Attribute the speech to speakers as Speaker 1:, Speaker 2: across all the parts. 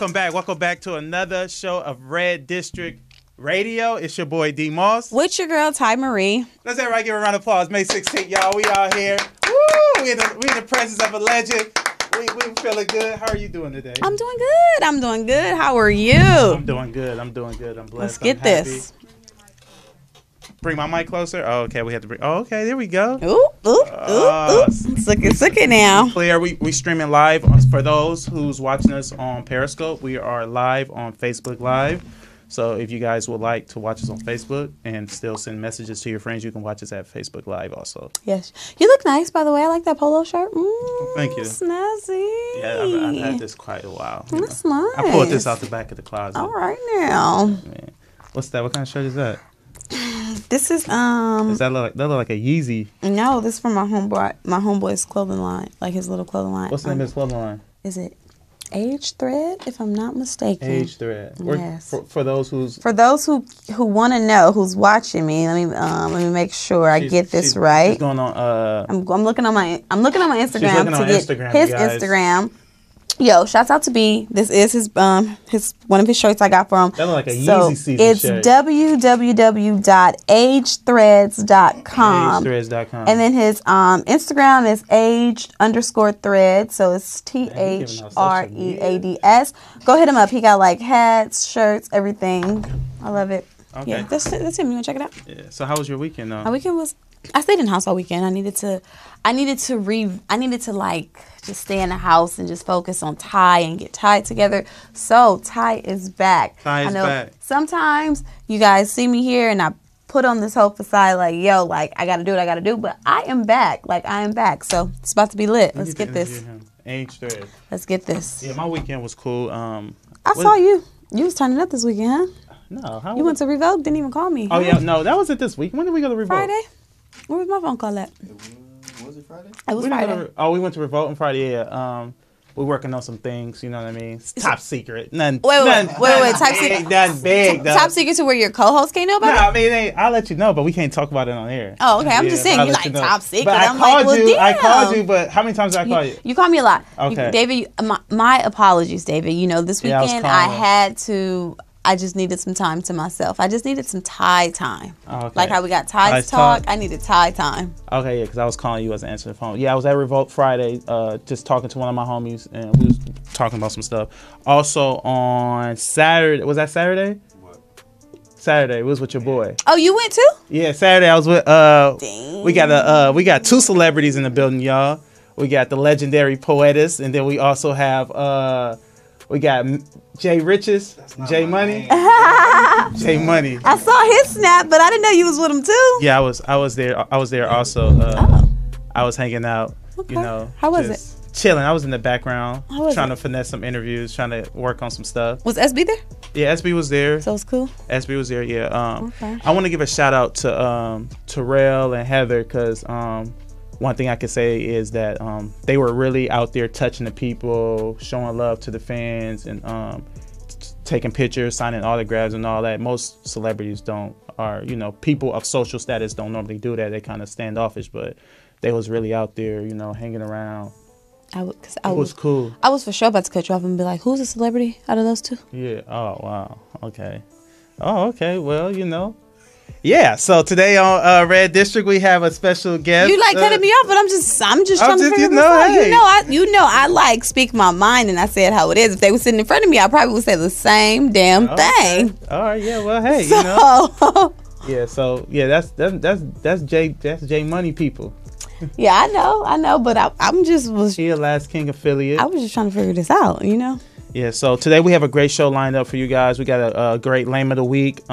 Speaker 1: Welcome back to another show of Red District Radio. It's your boy D Moss.
Speaker 2: With your girl Ty Marie.
Speaker 1: Let's everybody give a round of applause. May 16th, y'all. We out here. Woo! We in the presence of a legend. We feeling good. How are you doing today?
Speaker 2: I'm doing good. How are you?
Speaker 1: I'm doing good. I'm blessed.
Speaker 2: Let's get this.
Speaker 1: Bring my mic closer. Oh, okay. We have to bring. Oh, okay. There we go.
Speaker 2: Ooh. Suck it now.
Speaker 1: Clear. We streaming live. For those who's watching us on Periscope, we are live on Facebook Live. So if you guys would like to watch us on Facebook and still send messages to your friends, you can watch us at Facebook Live also.
Speaker 2: Yes. You look nice, by the way. I like that polo shirt.
Speaker 1: Thank you.
Speaker 2: Snazzy.
Speaker 1: Yeah, I've had this quite a while.
Speaker 2: That's nice.
Speaker 1: I pulled this out the back of the closet.
Speaker 2: All right now.
Speaker 1: Man. What's that? What kind of shirt is that?
Speaker 2: This is
Speaker 1: Does that look like a Yeezy?
Speaker 2: No, this is from my homeboy's clothing line, like his little clothing line.
Speaker 1: What's the name of his clothing line?
Speaker 2: Is it Age Thread, if I'm not mistaken?
Speaker 1: Age Thread.
Speaker 2: Yes.
Speaker 1: For those who
Speaker 2: want to know, who's watching me, let me make sure I get this right.
Speaker 1: She's going on.
Speaker 2: I'm looking on my Instagram
Speaker 1: to
Speaker 2: get his Instagram. Yo, shouts out to B. This is his one of his shirts I got for him.
Speaker 1: That looks like a Yeezy season
Speaker 2: it's
Speaker 1: shirt.
Speaker 2: www.agethreads.com.
Speaker 1: Agethreads.com.
Speaker 2: And then his Instagram is age_thread. So it's THREADS. Go hit him up. He got like hats, shirts, everything. I love it.
Speaker 1: Okay.
Speaker 2: Yeah, that's him. You wanna check it out?
Speaker 1: Yeah. So how was your weekend though?
Speaker 2: My weekend was, I stayed in the house all weekend. I needed to like just stay in the house and just focus on Ty and get Ty together. So Ty is back.
Speaker 1: Ty is back.
Speaker 2: Sometimes you guys see me here and I put on this whole facade like, yo, like I gotta do what I gotta do, but I am back. So it's about to be lit. Let's get this.
Speaker 1: Age Thread.
Speaker 2: Let's get this.
Speaker 1: Yeah, my weekend was cool.
Speaker 2: I saw you. You was turning up this weekend, huh?
Speaker 1: No,
Speaker 2: you went to Revoke, didn't even call me.
Speaker 1: Oh yeah, no, that wasn't this week. When did we go to Revoke?
Speaker 2: Friday. Where was my phone call at?
Speaker 3: Was it Friday?
Speaker 2: It was Friday.
Speaker 1: We went to Revolt on Friday. Yeah. We're working on some things. You know what I mean? It's top secret. Wait.
Speaker 2: Top secret.
Speaker 1: Nothing big.
Speaker 2: Top secret to where your co-host can't know about it?
Speaker 1: No, I mean, I'll let you know, but we can't talk about it on air.
Speaker 2: Oh, okay. I'm just saying, you like top secret.
Speaker 1: But
Speaker 2: I'm like, well, damn.
Speaker 1: I called you, but how many times did I call you?
Speaker 2: You called me a lot.
Speaker 1: Okay.
Speaker 2: David, my apologies, David. You know, this weekend I just needed some time to myself. I just needed some Ty time.
Speaker 1: Okay.
Speaker 2: Like how we got Ty's talk, I needed Ty time.
Speaker 1: Okay, yeah, because I was calling you, wasn't answering the phone. Yeah, I was at Revolt Friday, just talking to one of my homies, and we was talking about some stuff. Also on Saturday, was that Saturday?
Speaker 3: What?
Speaker 1: Saturday, it was with your boy.
Speaker 2: Oh, you went too?
Speaker 1: Yeah, Saturday I was with.
Speaker 2: Dang.
Speaker 1: We got two celebrities in the building, y'all. We got the legendary Poetess, and then we also have we got Jay Riches, Jay Money. Jay Money.
Speaker 2: I saw his snap, but I didn't know you was with him too.
Speaker 1: Yeah, I was there also. I was hanging out.
Speaker 2: Okay.
Speaker 1: You know,
Speaker 2: how was it?
Speaker 1: Chilling. I was in the background trying
Speaker 2: to
Speaker 1: finesse some interviews, trying to work on some stuff.
Speaker 2: Was SB there?
Speaker 1: Yeah, SB was there.
Speaker 2: So it's cool.
Speaker 1: SB was there. Yeah.
Speaker 2: Okay.
Speaker 1: I want to give a shout out to Terrell and Heather because one thing I could say is that they were really out there touching the people, showing love to the fans, and taking pictures, signing autographs, and all that. Most celebrities people of social status don't normally do that. They kind of standoffish, but they was really out there, hanging around. It was cool.
Speaker 2: I was for sure about to cut you off and be like, who's a celebrity out of those two?
Speaker 1: Yeah. Oh, wow. Okay. Oh, okay. Well, Yeah, so today on Red District we have a special guest.
Speaker 2: You like cutting me off, but I'm just trying to figure this out.
Speaker 1: Hey.
Speaker 2: I like speak my mind, and I said how it is. If they were sitting in front of me, I probably would say the same damn thing.
Speaker 1: All right, yeah, well, hey, Yeah, so that's Jay Money people.
Speaker 2: Yeah, I know, but I'm just
Speaker 1: She a Last King affiliate.
Speaker 2: I was just trying to figure this out,
Speaker 1: Yeah, so today we have a great show lined up for you guys. We got a great Lame of the Week.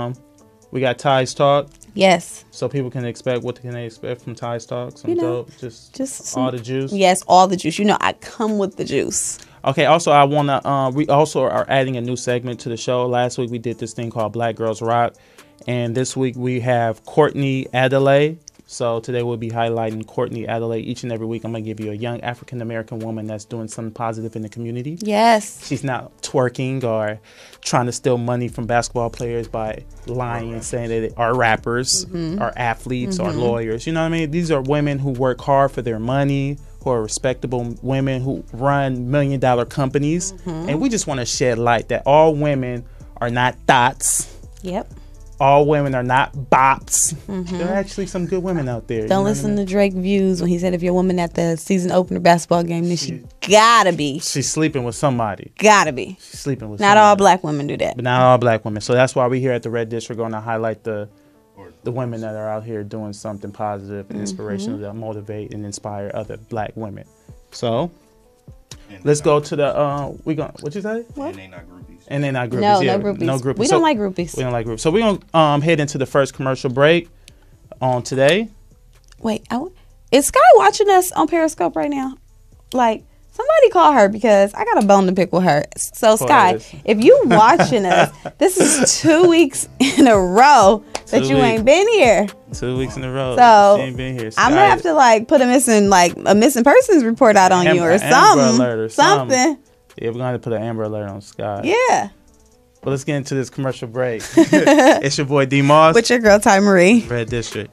Speaker 1: We got Ty's Talk.
Speaker 2: Yes.
Speaker 1: So people can expect, what can they expect from Ty's Talk? Some dope, just all the juice.
Speaker 2: Yes, all the juice. I come with the juice.
Speaker 1: Okay. Also, I wanna. We also are adding a new segment to the show. Last week we did this thing called Black Girls Rock, and this week we have Courtney Adelaide. So today we'll be highlighting Courtney Adelaide. Each and every week I'm going to give you a young African-American woman that's doing something positive in the community.
Speaker 2: Yes.
Speaker 1: She's not twerking or trying to steal money from basketball players by lying and saying that they are rappers, or athletes, or lawyers. You know what I mean? These are women who work hard for their money, who are respectable women who run $1 million companies. And we just want to shed light that all women are not thoughts.
Speaker 2: Yep.
Speaker 1: All women are not bops. There are actually some good women out there.
Speaker 2: Don't listen to Drake views when he said if you're a woman at the season opener basketball game, then she gotta be.
Speaker 1: She's sleeping with somebody.
Speaker 2: Gotta be.
Speaker 1: She's sleeping with
Speaker 2: Not
Speaker 1: somebody.
Speaker 2: all black women do that.
Speaker 1: But not all black women. So that's why we here at the Red District going to highlight the women that are out here doing something positive and inspirational that motivate and inspire other black women. So let's go to the what you say?
Speaker 3: What? And they not groupies.
Speaker 1: And they're not groupies.
Speaker 2: No,
Speaker 1: yeah,
Speaker 2: no groupies.
Speaker 1: No groupies.
Speaker 2: We don't like groupies.
Speaker 1: We don't like groupies. So we're gonna head into the first commercial break on today.
Speaker 2: Wait, is Sky watching us on Periscope right now? Like, somebody call her because I got a bone to pick with her. So, Sky, if you watching us, this is 2 weeks in a row that you ain't been here.
Speaker 1: 2 weeks in a row.
Speaker 2: So
Speaker 1: she ain't been here.
Speaker 2: I'm gonna have to put a missing persons report out on you or something. Something.
Speaker 1: Yeah, we're gonna have to put an Amber Alert on Sky.
Speaker 2: Yeah.
Speaker 1: But let's get into this commercial break. It's your boy D Moss
Speaker 2: with your girl Ty Marie.
Speaker 1: Red District.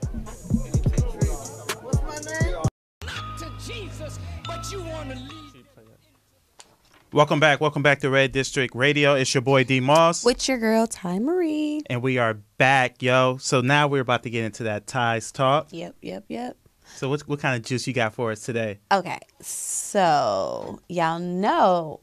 Speaker 1: Welcome back to Red District Radio. It's your boy D Moss
Speaker 2: with your girl Ty Marie,
Speaker 1: and we are back, yo. So now we're about to get into that Ty's talk.
Speaker 2: Yep.
Speaker 1: So what kind of juice you got for us today?
Speaker 2: Okay, so y'all know,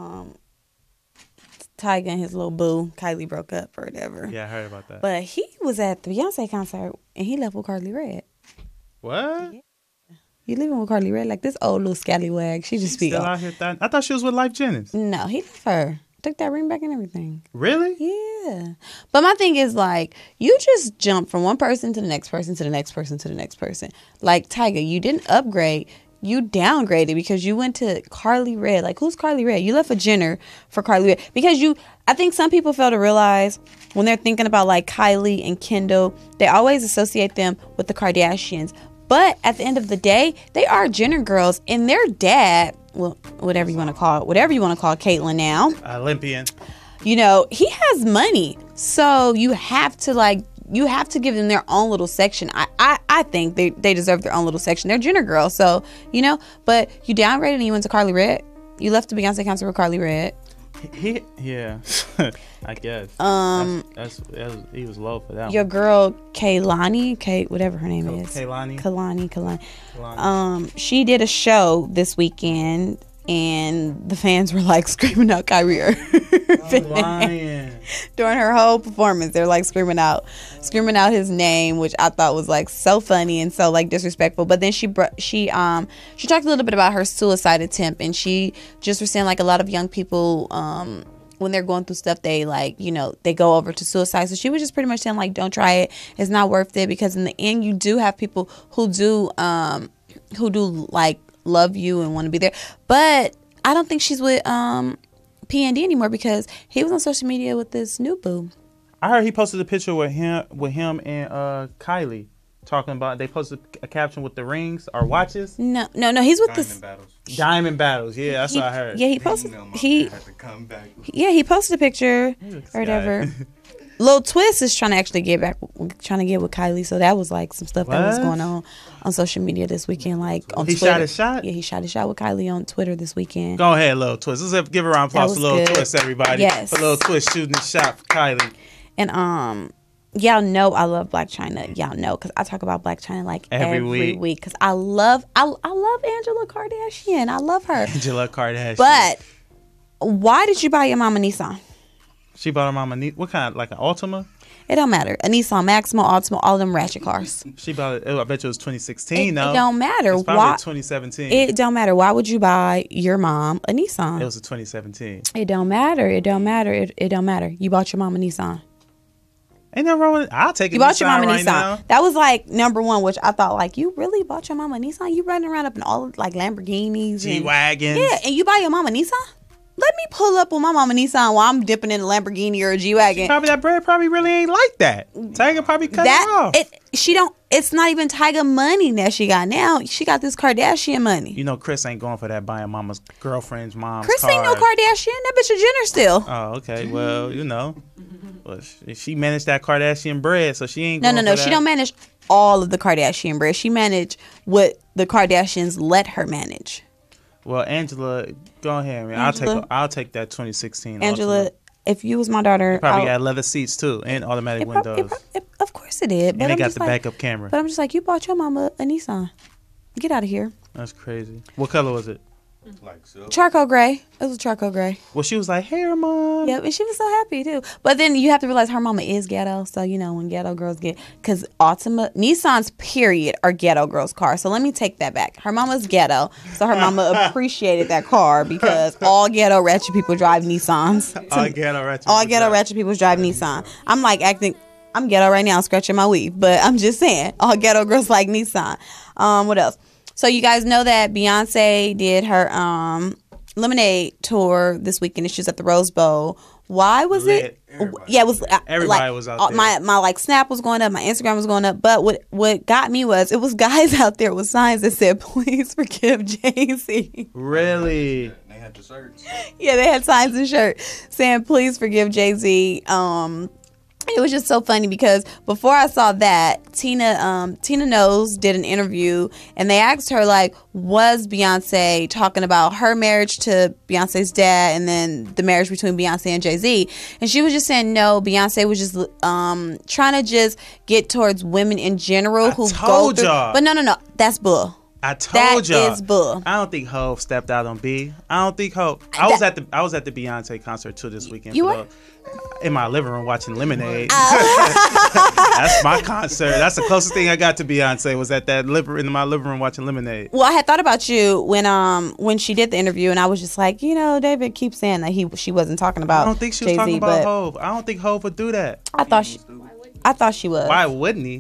Speaker 2: Tyga and his little boo Kylie broke up or whatever.
Speaker 1: Yeah, I heard about that.
Speaker 2: But he was at the Beyonce concert and he left with Carly Rae.
Speaker 1: What?
Speaker 2: Yeah. You living with Carly Rae, like this old little scallywag. She just
Speaker 1: still out here. I thought she was with Life Jennings.
Speaker 2: No, he left her. Took that ring back and everything.
Speaker 1: Really?
Speaker 2: Yeah. But my thing is, like, you just jump from one person to the next person to the next person to the next person. Like, Tyga, you didn't upgrade. You downgraded because you went to Carly Rae. Like, who's Carly Rae? You left a Jenner for Carly Rae. Because I think some people fail to realize when they're thinking about, like, Kylie and Kendall, they always associate them with the Kardashians. But at the end of the day, they are Jenner girls, and their dad, well, whatever you want to call Caitlyn now,
Speaker 1: Olympian.
Speaker 2: You know, he has money, so you have to give them their own little section. I think they deserve their own little section. They're Jenner girls, so you know. But you downgraded and you went to Carly Rae. You left the Beyonce concert with Carly Rae.
Speaker 1: Yeah, I guess. He was low for that.
Speaker 2: Your girl Kaylani, whatever her name is.
Speaker 1: Kalani.
Speaker 2: She did a show this weekend, and the fans were like screaming out Kyrie Irving during her whole performance. They're like screaming out his name, which I thought was like so funny and so like disrespectful. But then she talked a little bit about her suicide attempt, and she just was saying like a lot of young people when they're going through stuff, they like, you know, they go over to suicide. So she was just pretty much saying like, don't try it. It's not worth it, because in the end you do have people who do like love you and want to be there. But I don't think she's with P&D anymore, because he was on social media with this new boo.
Speaker 1: I heard he posted a picture with him and Kylie talking about, they posted a caption with the rings or watches.
Speaker 2: No, he's with
Speaker 1: Diamond Battles. Yeah, that's what I heard.
Speaker 2: Yeah, he posted
Speaker 3: had to come back.
Speaker 2: Yeah, he posted a picture or whatever. Lil Twist is trying to actually get with Kylie, so that was like some stuff that was going on social media this weekend, like on Twitter. He shot his shot? Yeah, he shot his shot with Kylie on Twitter this weekend.
Speaker 1: Go ahead, Lil Twist. Let's give a round of applause to Lil Twist, everybody.
Speaker 2: Yes.
Speaker 1: For Lil Twist shooting his shot for Kylie.
Speaker 2: And y'all know I love Blac Chyna. Y'all know, because I talk about Blac Chyna like every week. Because I love Angela Kardashian. I love her.
Speaker 1: Angela Kardashian.
Speaker 2: But why did you buy your mama Nissan?
Speaker 1: She bought her mama what kind? Like an Altima?
Speaker 2: It don't matter. A Nissan Maxima, Altima, all of them ratchet cars.
Speaker 1: She bought it. I bet you it was 2016. It
Speaker 2: don't matter.
Speaker 1: It's probably 2017.
Speaker 2: It don't matter. Why would you buy your mom a Nissan?
Speaker 1: It was a 2017.
Speaker 2: It don't matter. It don't matter. It don't matter. You bought your mom a Nissan.
Speaker 1: Ain't nothing wrong with it. I'll take it.
Speaker 2: You bought your mom a
Speaker 1: right
Speaker 2: Nissan.
Speaker 1: Now.
Speaker 2: That was like number one, which I thought like, you really bought your mom a Nissan? You running around up in all like Lamborghinis,
Speaker 1: G-Wagons.
Speaker 2: Yeah, and you buy your mom a Nissan? Let me pull up with my mama Nissan while I'm dipping in a Lamborghini or a G-Wagon.
Speaker 1: Probably that bread probably really ain't like that. Tyga probably cut it off.
Speaker 2: It's not even Tyga money that she got now. She got this Kardashian money.
Speaker 1: You know Chris ain't going for that buying mama's girlfriend's mom's
Speaker 2: Chris
Speaker 1: car.
Speaker 2: ain't no Kardashian. That bitch a Jenner still.
Speaker 1: Oh, okay. Well, you know. Well, she managed that Kardashian bread, so she ain't going for
Speaker 2: No.
Speaker 1: that.
Speaker 2: She don't manage all of the Kardashian bread. She managed what the Kardashians let her manage.
Speaker 1: Well, Angela, go ahead, man. I'll take that 2016.
Speaker 2: Angela,
Speaker 1: Ultimate.
Speaker 2: if you was my daughter,
Speaker 1: It probably got leather seats too and automatic windows.
Speaker 2: Of course it did.
Speaker 1: And they got the backup camera.
Speaker 2: But I'm just like, you bought your mama a Nissan. Get out of here.
Speaker 1: That's crazy. What color was it?
Speaker 3: Like so.
Speaker 2: Charcoal gray. It was charcoal gray.
Speaker 1: Well, she was like, "Hey, mom."
Speaker 2: Yep, and she was so happy too. But then you have to realize her mama is ghetto, so you know when ghetto girls get, because Nissans period are ghetto girls' cars. So let me take that back. Her mama's ghetto, so her mama appreciated that car because all ghetto ratchet people drive Nissans.
Speaker 1: All ghetto ratchet
Speaker 2: people drive Nissan. I'm like acting. I'm ghetto right now, scratching my weave, but I'm just saying, all ghetto girls like Nissan. What else? So you guys know that Beyonce did her Lemonade tour this weekend, and she was at the Rose Bowl. Why was it? Yeah, it was.
Speaker 1: Everybody was out there.
Speaker 2: My like Snap was going up, my Instagram was going up. But what got me was it was guys out there with signs that said, "Please forgive Jay-Z."
Speaker 1: Really?
Speaker 3: They had the shirts.
Speaker 2: Yeah, they had signs and shirts saying, "Please forgive Jay-Z." It was just so funny because before I saw that, Tina Knowles did an interview and they asked her, like, was Beyonce talking about her marriage to Beyonce's dad and then the marriage between Beyonce and Jay-Z? And she was just saying no, Beyonce was just trying to just get towards women in general who go through.
Speaker 1: Y'all.
Speaker 2: But no, that's bull.
Speaker 1: I told y'all.
Speaker 2: That is bull.
Speaker 1: I don't think Hov stepped out on B. I don't think Hov. I was at the Beyonce concert too this weekend.
Speaker 2: You were?
Speaker 1: In my living room watching Lemonade. That's my concert. That's the closest thing I got to Beyonce was at that in my living room watching Lemonade.
Speaker 2: Well, I had thought about you when she did the interview, and I was just like, David keeps saying that she wasn't talking about.
Speaker 1: I don't think she was
Speaker 2: Jay-Z,
Speaker 1: talking about Hov. I don't think Hov would do that.
Speaker 2: I thought she was.
Speaker 1: Why wouldn't he?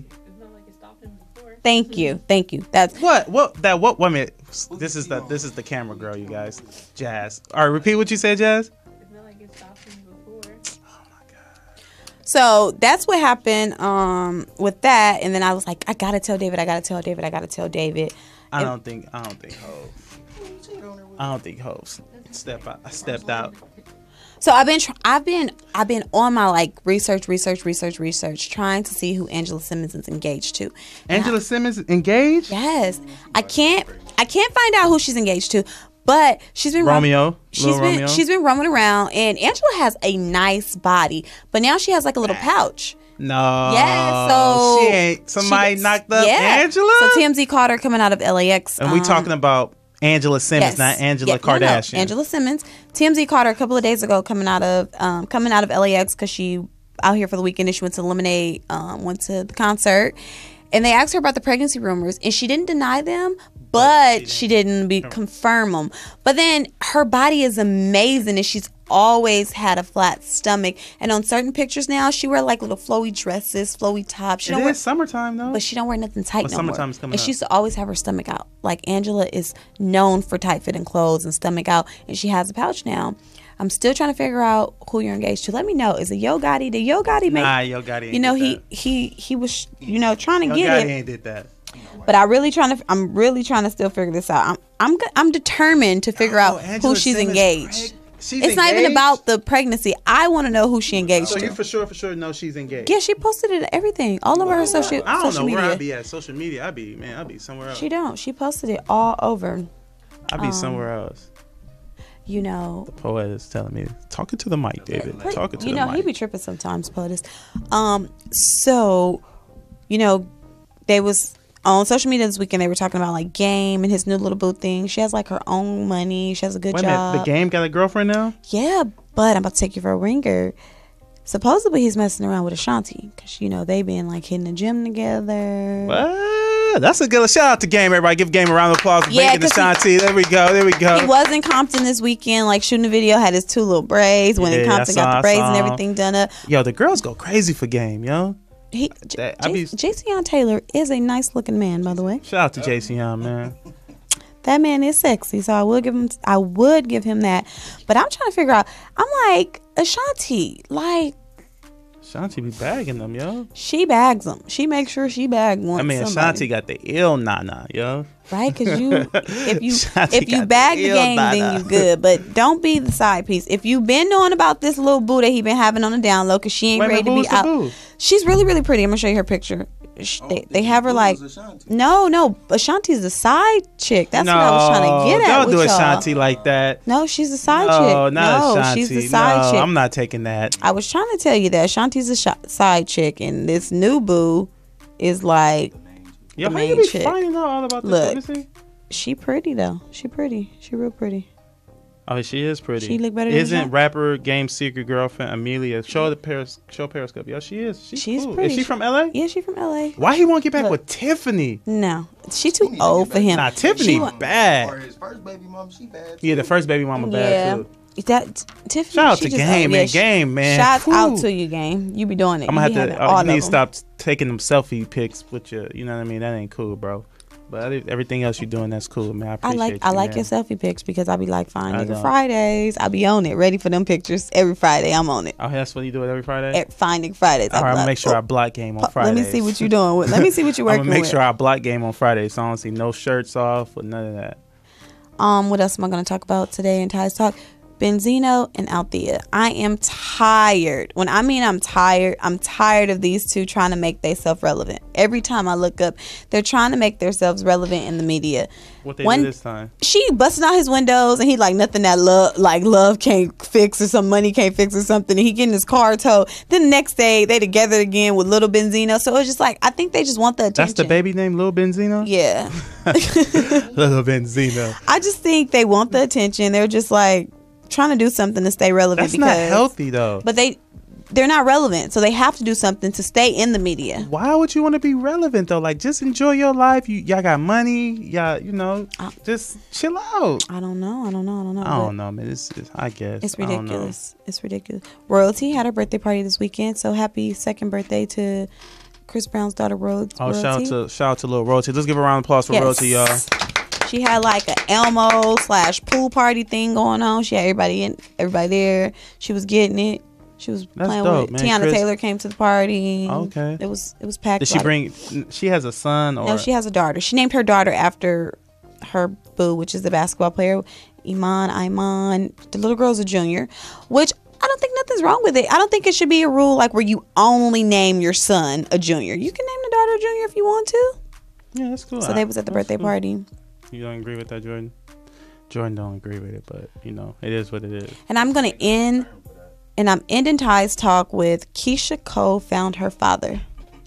Speaker 2: Thank you. That's
Speaker 1: what. Wait a minute. This is the camera girl, you guys. Jazz. All right, repeat what you said, Jazz.
Speaker 2: So that's what happened with that, and then I was like, I gotta tell David.
Speaker 1: I don't think Hov stepped out.
Speaker 2: So I've been on my like research, trying to see who Angela Simmons is engaged to.
Speaker 1: Angela Simmons engaged?
Speaker 2: Yes, I can't find out who she's engaged to. But she's been she's been roaming around, and Angela has a nice body, but now she has like a little pouch.
Speaker 1: No.
Speaker 2: Yeah, so
Speaker 1: she ain't somebody knocked up Angela.
Speaker 2: So TMZ caught her coming out of LAX,
Speaker 1: and we talking about Angela Simmons, not Angela Kardashian.
Speaker 2: No, Angela Simmons. TMZ caught her a couple of days ago coming out of LAX because she out here for the weekend and she went to Lemonade, went to the concert, and they asked her about the pregnancy rumors, and she didn't deny them. But she didn't confirm them. But then her body is amazing, and she's always had a flat stomach. And on certain pictures now, she wear like little flowy dresses, flowy tops.
Speaker 1: It is summertime though.
Speaker 2: But she don't wear nothing tight no more.
Speaker 1: Summertime's coming
Speaker 2: and she used to always have her stomach out. Like Angela is known for tight fitting clothes and stomach out, and she has a pouch now. I'm still trying to figure out who you're engaged to. Let me know. Is it Yo Gotti? Did Yo Gotti make?
Speaker 1: Nah, Yo Gotti ain't did that.
Speaker 2: he was trying to get
Speaker 1: Yo
Speaker 2: it.
Speaker 1: Gotti ain't did that.
Speaker 2: But I'm really trying to still figure this out. I'm determined to figure out who she's engaged. It's not even about the pregnancy. I want to know who she engaged to.
Speaker 1: So you for sure know she's engaged.
Speaker 2: Yeah, she posted it everything all over her social media.
Speaker 1: I don't know where I be at social media. I be somewhere else.
Speaker 2: She don't. She posted it all over.
Speaker 1: I be somewhere else.
Speaker 2: The
Speaker 1: poet is telling me, talking to the mic, David. Talking to the mic.
Speaker 2: He be tripping sometimes, poetess. So, they was on social media this weekend. They were talking about like Game and his new little boo thing. She has like her own money. She has a good job. Wait a minute,
Speaker 1: the Game got a girlfriend now?
Speaker 2: Yeah, but I'm about to take you for a ringer. Supposedly he's messing around with Ashanti because they been like hitting the gym together.
Speaker 1: What? That's a good shout out to Game. Everybody give Game a round of applause for making Ashanti. There we go. He
Speaker 2: was in Compton this weekend, like shooting a video. Had his two little braids when Compton got the braids and everything done up.
Speaker 1: Yo, the girls go crazy for Game, yo.
Speaker 2: Jason Taylor is a nice looking man, by the way.
Speaker 1: Shout out to Jason, man.
Speaker 2: That man is sexy, so I would give him that. But I'm trying to figure out. I'm like Ashanti,
Speaker 1: Ashanti be bagging them, yo.
Speaker 2: She bags them. She makes sure she bag one.
Speaker 1: I mean, Ashanti got the ill nana, yo.
Speaker 2: Right, because if you bag the Game, then you good. But don't be the side piece. If you been knowing about this little boo that he been having on the down low, because she ain't ready to be out. Boo? She's really, really pretty. I'm gonna show you her picture. they have her like no Ashanti's a side chick. That's what I was trying to get at.
Speaker 1: Don't do Ashanti like that.
Speaker 2: No, she's a side
Speaker 1: chick.
Speaker 2: No,
Speaker 1: not Ashanti.
Speaker 2: She's a side chick.
Speaker 1: I'm not taking that.
Speaker 2: I was trying to tell you that Ashanti's a side chick, and this new boo is like
Speaker 1: Yo,
Speaker 2: the
Speaker 1: how
Speaker 2: main
Speaker 1: you be
Speaker 2: chick.
Speaker 1: finding out all about this?
Speaker 2: Look, she pretty though. She pretty. She real pretty.
Speaker 1: Oh, she is pretty.
Speaker 2: She look better than
Speaker 1: Isn't rapper Game Secret girlfriend Amelia? Show Periscope. Yo, she is. She's cool.
Speaker 2: pretty.
Speaker 1: Is she from LA?
Speaker 2: Yeah, she from LA.
Speaker 1: Why he won't get back with Tiffany?
Speaker 2: No, she too old for him.
Speaker 1: Nah, Tiffany bad.
Speaker 3: Or his first baby mom, she bad.
Speaker 1: Yeah, the first baby mama bad too.
Speaker 2: That Tiffany.
Speaker 1: Shout out to Game, man. Game, man.
Speaker 2: Shout out to you, Game. You be doing it.
Speaker 1: I'm gonna have to. You need to stop taking them selfie pics with you. You know what I mean? That ain't cool, bro. But everything else you're doing, that's cool, man. I
Speaker 2: like your selfie pics because I be like, fine, nigga, Fridays. I be on it, ready for them pictures every Friday. I'm on it.
Speaker 1: Oh, that's what you do it every Friday?
Speaker 2: Fine, nigga, Fridays.
Speaker 1: All right, I'm gonna make sure I block Game on Fridays.
Speaker 2: Let me see what you're doing with. Let me see what you're working with.
Speaker 1: I'm gonna make sure I block Game on Fridays, so I don't see no shirts off or none of that.
Speaker 2: What else am I gonna talk about today in Ty's Talk? Benzino and Althea. I am tired. When I mean I'm tired of these two trying to make themselves relevant. Every time I look up, they're trying to make themselves relevant in the media.
Speaker 1: What they do this time?
Speaker 2: She busting out his windows and he like nothing that love can't fix or some money can't fix or something. And he getting his car towed. Then the next day they together again with little Benzino. So it's just like I think they just want the attention.
Speaker 1: That's the baby name, Lil Benzino?
Speaker 2: Yeah.
Speaker 1: Little Benzino.
Speaker 2: I just think they want the attention. They're just like trying to do something to stay relevant.
Speaker 1: That's not healthy though.
Speaker 2: But they're not relevant, so they have to do something to stay in the media.
Speaker 1: Why would you want to be relevant though? Like, just enjoy your life. Y'all got money. Y'all, just chill out.
Speaker 2: I don't know.
Speaker 1: I don't know, man. I guess
Speaker 2: it's ridiculous. It's ridiculous. Royalty had her birthday party this weekend, so happy second birthday to Chris Brown's daughter, Royalty.
Speaker 1: Oh, shout out to Lil Royalty. Let's give a round of applause for Royalty, y'all.
Speaker 2: She had like an Elmo/pool party thing going on. She had everybody there. She was getting it. She was playing with it. Tiana Taylor came to the party.
Speaker 1: Okay.
Speaker 2: It was packed.
Speaker 1: Did she has a son or?
Speaker 2: No, she has a daughter. She named her daughter after her boo, which is the basketball player, Iman. The little girl's a junior, which I don't think nothing's wrong with it. I don't think it should be a rule like where you only name your son a junior. You can name the daughter a junior if you want to.
Speaker 1: Yeah, that's cool.
Speaker 2: So they was at the birthday party.
Speaker 1: You don't agree with that, Jordan? Jordan don't agree with it, but it is what it is.
Speaker 2: And I'm ending Ty's Talk with Keisha Cole found her father.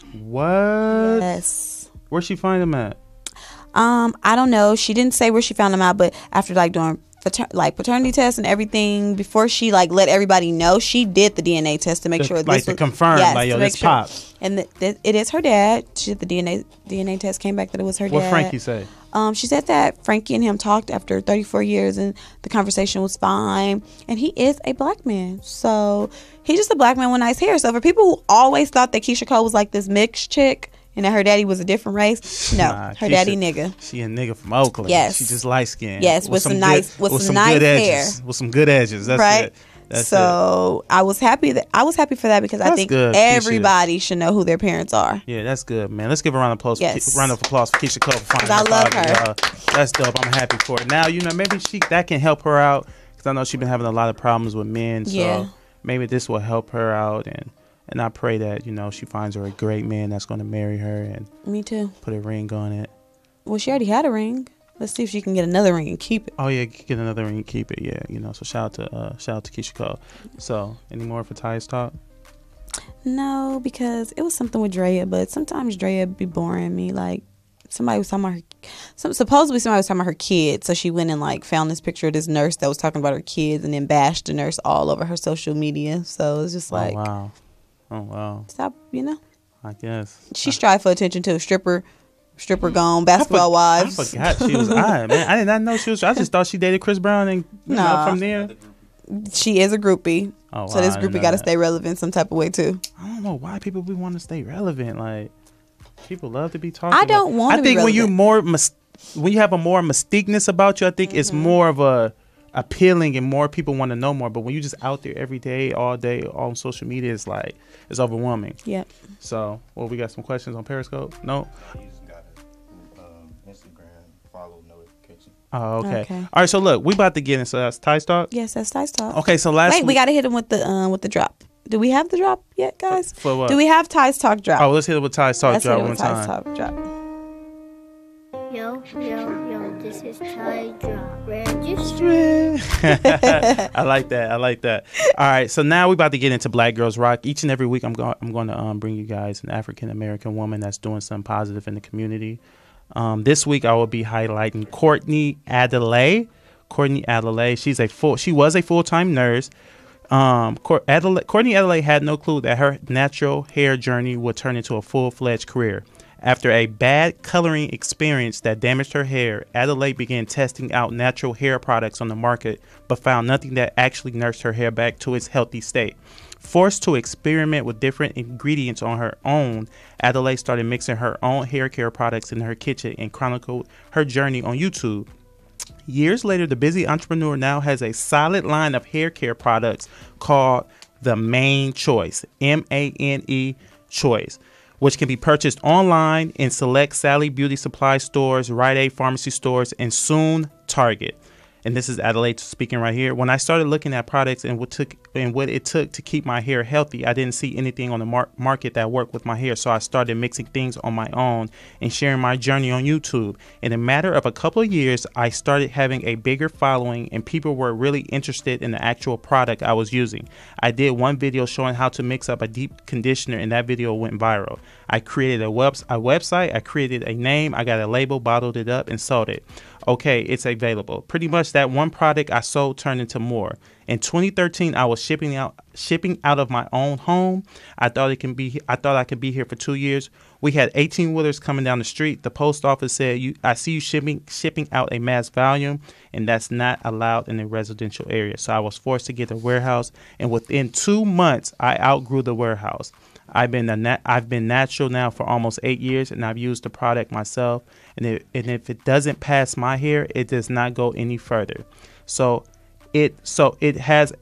Speaker 1: What?
Speaker 2: Yes.
Speaker 1: Where'd she find him at?
Speaker 2: I don't know. She didn't say where she found him out, but after doing paternity tests and everything, before she let everybody know, she did the DNA test to make sure
Speaker 1: to confirm, this pops.
Speaker 2: And it is her dad. She did the DNA test, came back that it was her dad.
Speaker 1: What Frankie say?
Speaker 2: She said that Frankie and him talked after 34 years and the conversation was fine. And he is a black man. So he's just a black man with nice hair. So for people who always thought that Keisha Cole was like this mixed chick and that her daddy was a different race, no, her daddy nigga.
Speaker 1: She a nigga from Oakland.
Speaker 2: Yes.
Speaker 1: She just light skinned.
Speaker 2: Yes, with some nice
Speaker 1: good
Speaker 2: hair.
Speaker 1: With some good edges. That's
Speaker 2: right?
Speaker 1: it. That's
Speaker 2: so I was happy for that because I think everybody should know who their parents are.
Speaker 1: Yeah, that's good, man. Let's give a round of applause.
Speaker 2: Yes.
Speaker 1: Round of applause for Keisha Cole for finding her
Speaker 2: love
Speaker 1: father,
Speaker 2: her.
Speaker 1: That's dope. I'm happy for it. Now maybe that can help her out because I know she's been having a lot of problems with men. So maybe this will help her out and I pray that she finds her a great man that's going to marry her and
Speaker 2: me too.
Speaker 1: Put a ring on it.
Speaker 2: Well, she already had a ring. Let's see if she can get another ring and keep it.
Speaker 1: Oh yeah, get another ring and keep it. Yeah, So shout out to Keisha Cole. So any more for Ty's Talk?
Speaker 2: No, because it was something with Drea, but sometimes Drea be boring me. Like somebody was talking about supposedly somebody was talking about her kids, so she went and found this picture of this nurse that was talking about her kids, and then bashed the nurse all over her social media. So it's just like,
Speaker 1: oh wow,
Speaker 2: stop,
Speaker 1: I guess
Speaker 2: she strive for attention too. Stripper gone, basketball wives.
Speaker 1: I forgot she was man. I did not know she was. I just thought she dated Chris Brown and from there.
Speaker 2: She is a groupie.
Speaker 1: Oh, wow,
Speaker 2: so this groupie got to stay relevant some type of way too.
Speaker 1: I don't know why people be want to stay relevant. Like people love to be talking.
Speaker 2: I don't want to be relevant.
Speaker 1: When you have a more mystiqueness about you, I think it's more of a appealing and more people want to know more. But when you just out there every day, all day, all on social media, it's overwhelming.
Speaker 2: Yep.
Speaker 1: So, we got some questions on Periscope? No.
Speaker 3: Instagram follow notification.
Speaker 1: Oh, okay. All right, so look, we about to get into that's Ty's Talk.
Speaker 2: Yes, that's Ty's Talk.
Speaker 1: Okay, so
Speaker 2: we gotta hit him with the drop. Do we have the drop yet, guys?
Speaker 1: For what?
Speaker 2: Do we have Ty's Talk drop?
Speaker 1: Oh, let's hit it with Ty's Talk
Speaker 2: Let's
Speaker 1: drop
Speaker 2: hit it
Speaker 1: one
Speaker 2: with Ty's
Speaker 1: time.
Speaker 2: Talk drop.
Speaker 4: Yo, this is Ty Drop Registry.
Speaker 1: I like that. All right, so now we're about to get into Black Girls Rock. Each and every week, I'm going to bring you guys an African American woman that's doing something positive in the community. This week, I will be highlighting Courtney Adelaide. Courtney Adelaide, she was a full-time nurse. Courtney Adelaide had no clue that her natural hair journey would turn into a full-fledged career. After a bad coloring experience that damaged her hair, Adelaide began testing out natural hair products on the market, but found nothing that actually nursed her hair back to its healthy state. Forced to experiment with different ingredients on her own, Adelaide started mixing her own hair care products in her kitchen and chronicled her journey on YouTube. Years later, the busy entrepreneur now has a solid line of hair care products called the Main Choice, MANE Choice, which can be purchased online in select Sally Beauty Supply stores, Rite Aid pharmacy stores, and soon Target. And this is Adelaide speaking right here. When I started looking at products and what it took to keep my hair healthy, I didn't see anything on the market that worked with my hair. So I started mixing things on my own and sharing my journey on YouTube. In a matter of a couple of years, I started having a bigger following and people were really interested in the actual product I was using. I did one video showing how to mix up a deep conditioner and that video went viral. I created a website, I created a name, I got a label, bottled it up and sold it. Okay, it's available. Pretty much that one product I sold turned into more. In 2013, I was shipping out of my own home. I thought I could be here for 2 years. We had 18-wheelers coming down the street. The post office said, I see you shipping out a mass volume, and that's not allowed in a residential area. So I was forced to get a warehouse, and within 2 months, I outgrew the warehouse. I've been natural now for almost 8 years, and I've used the product myself. And if it doesn't pass my hair, it does not go any further. So it has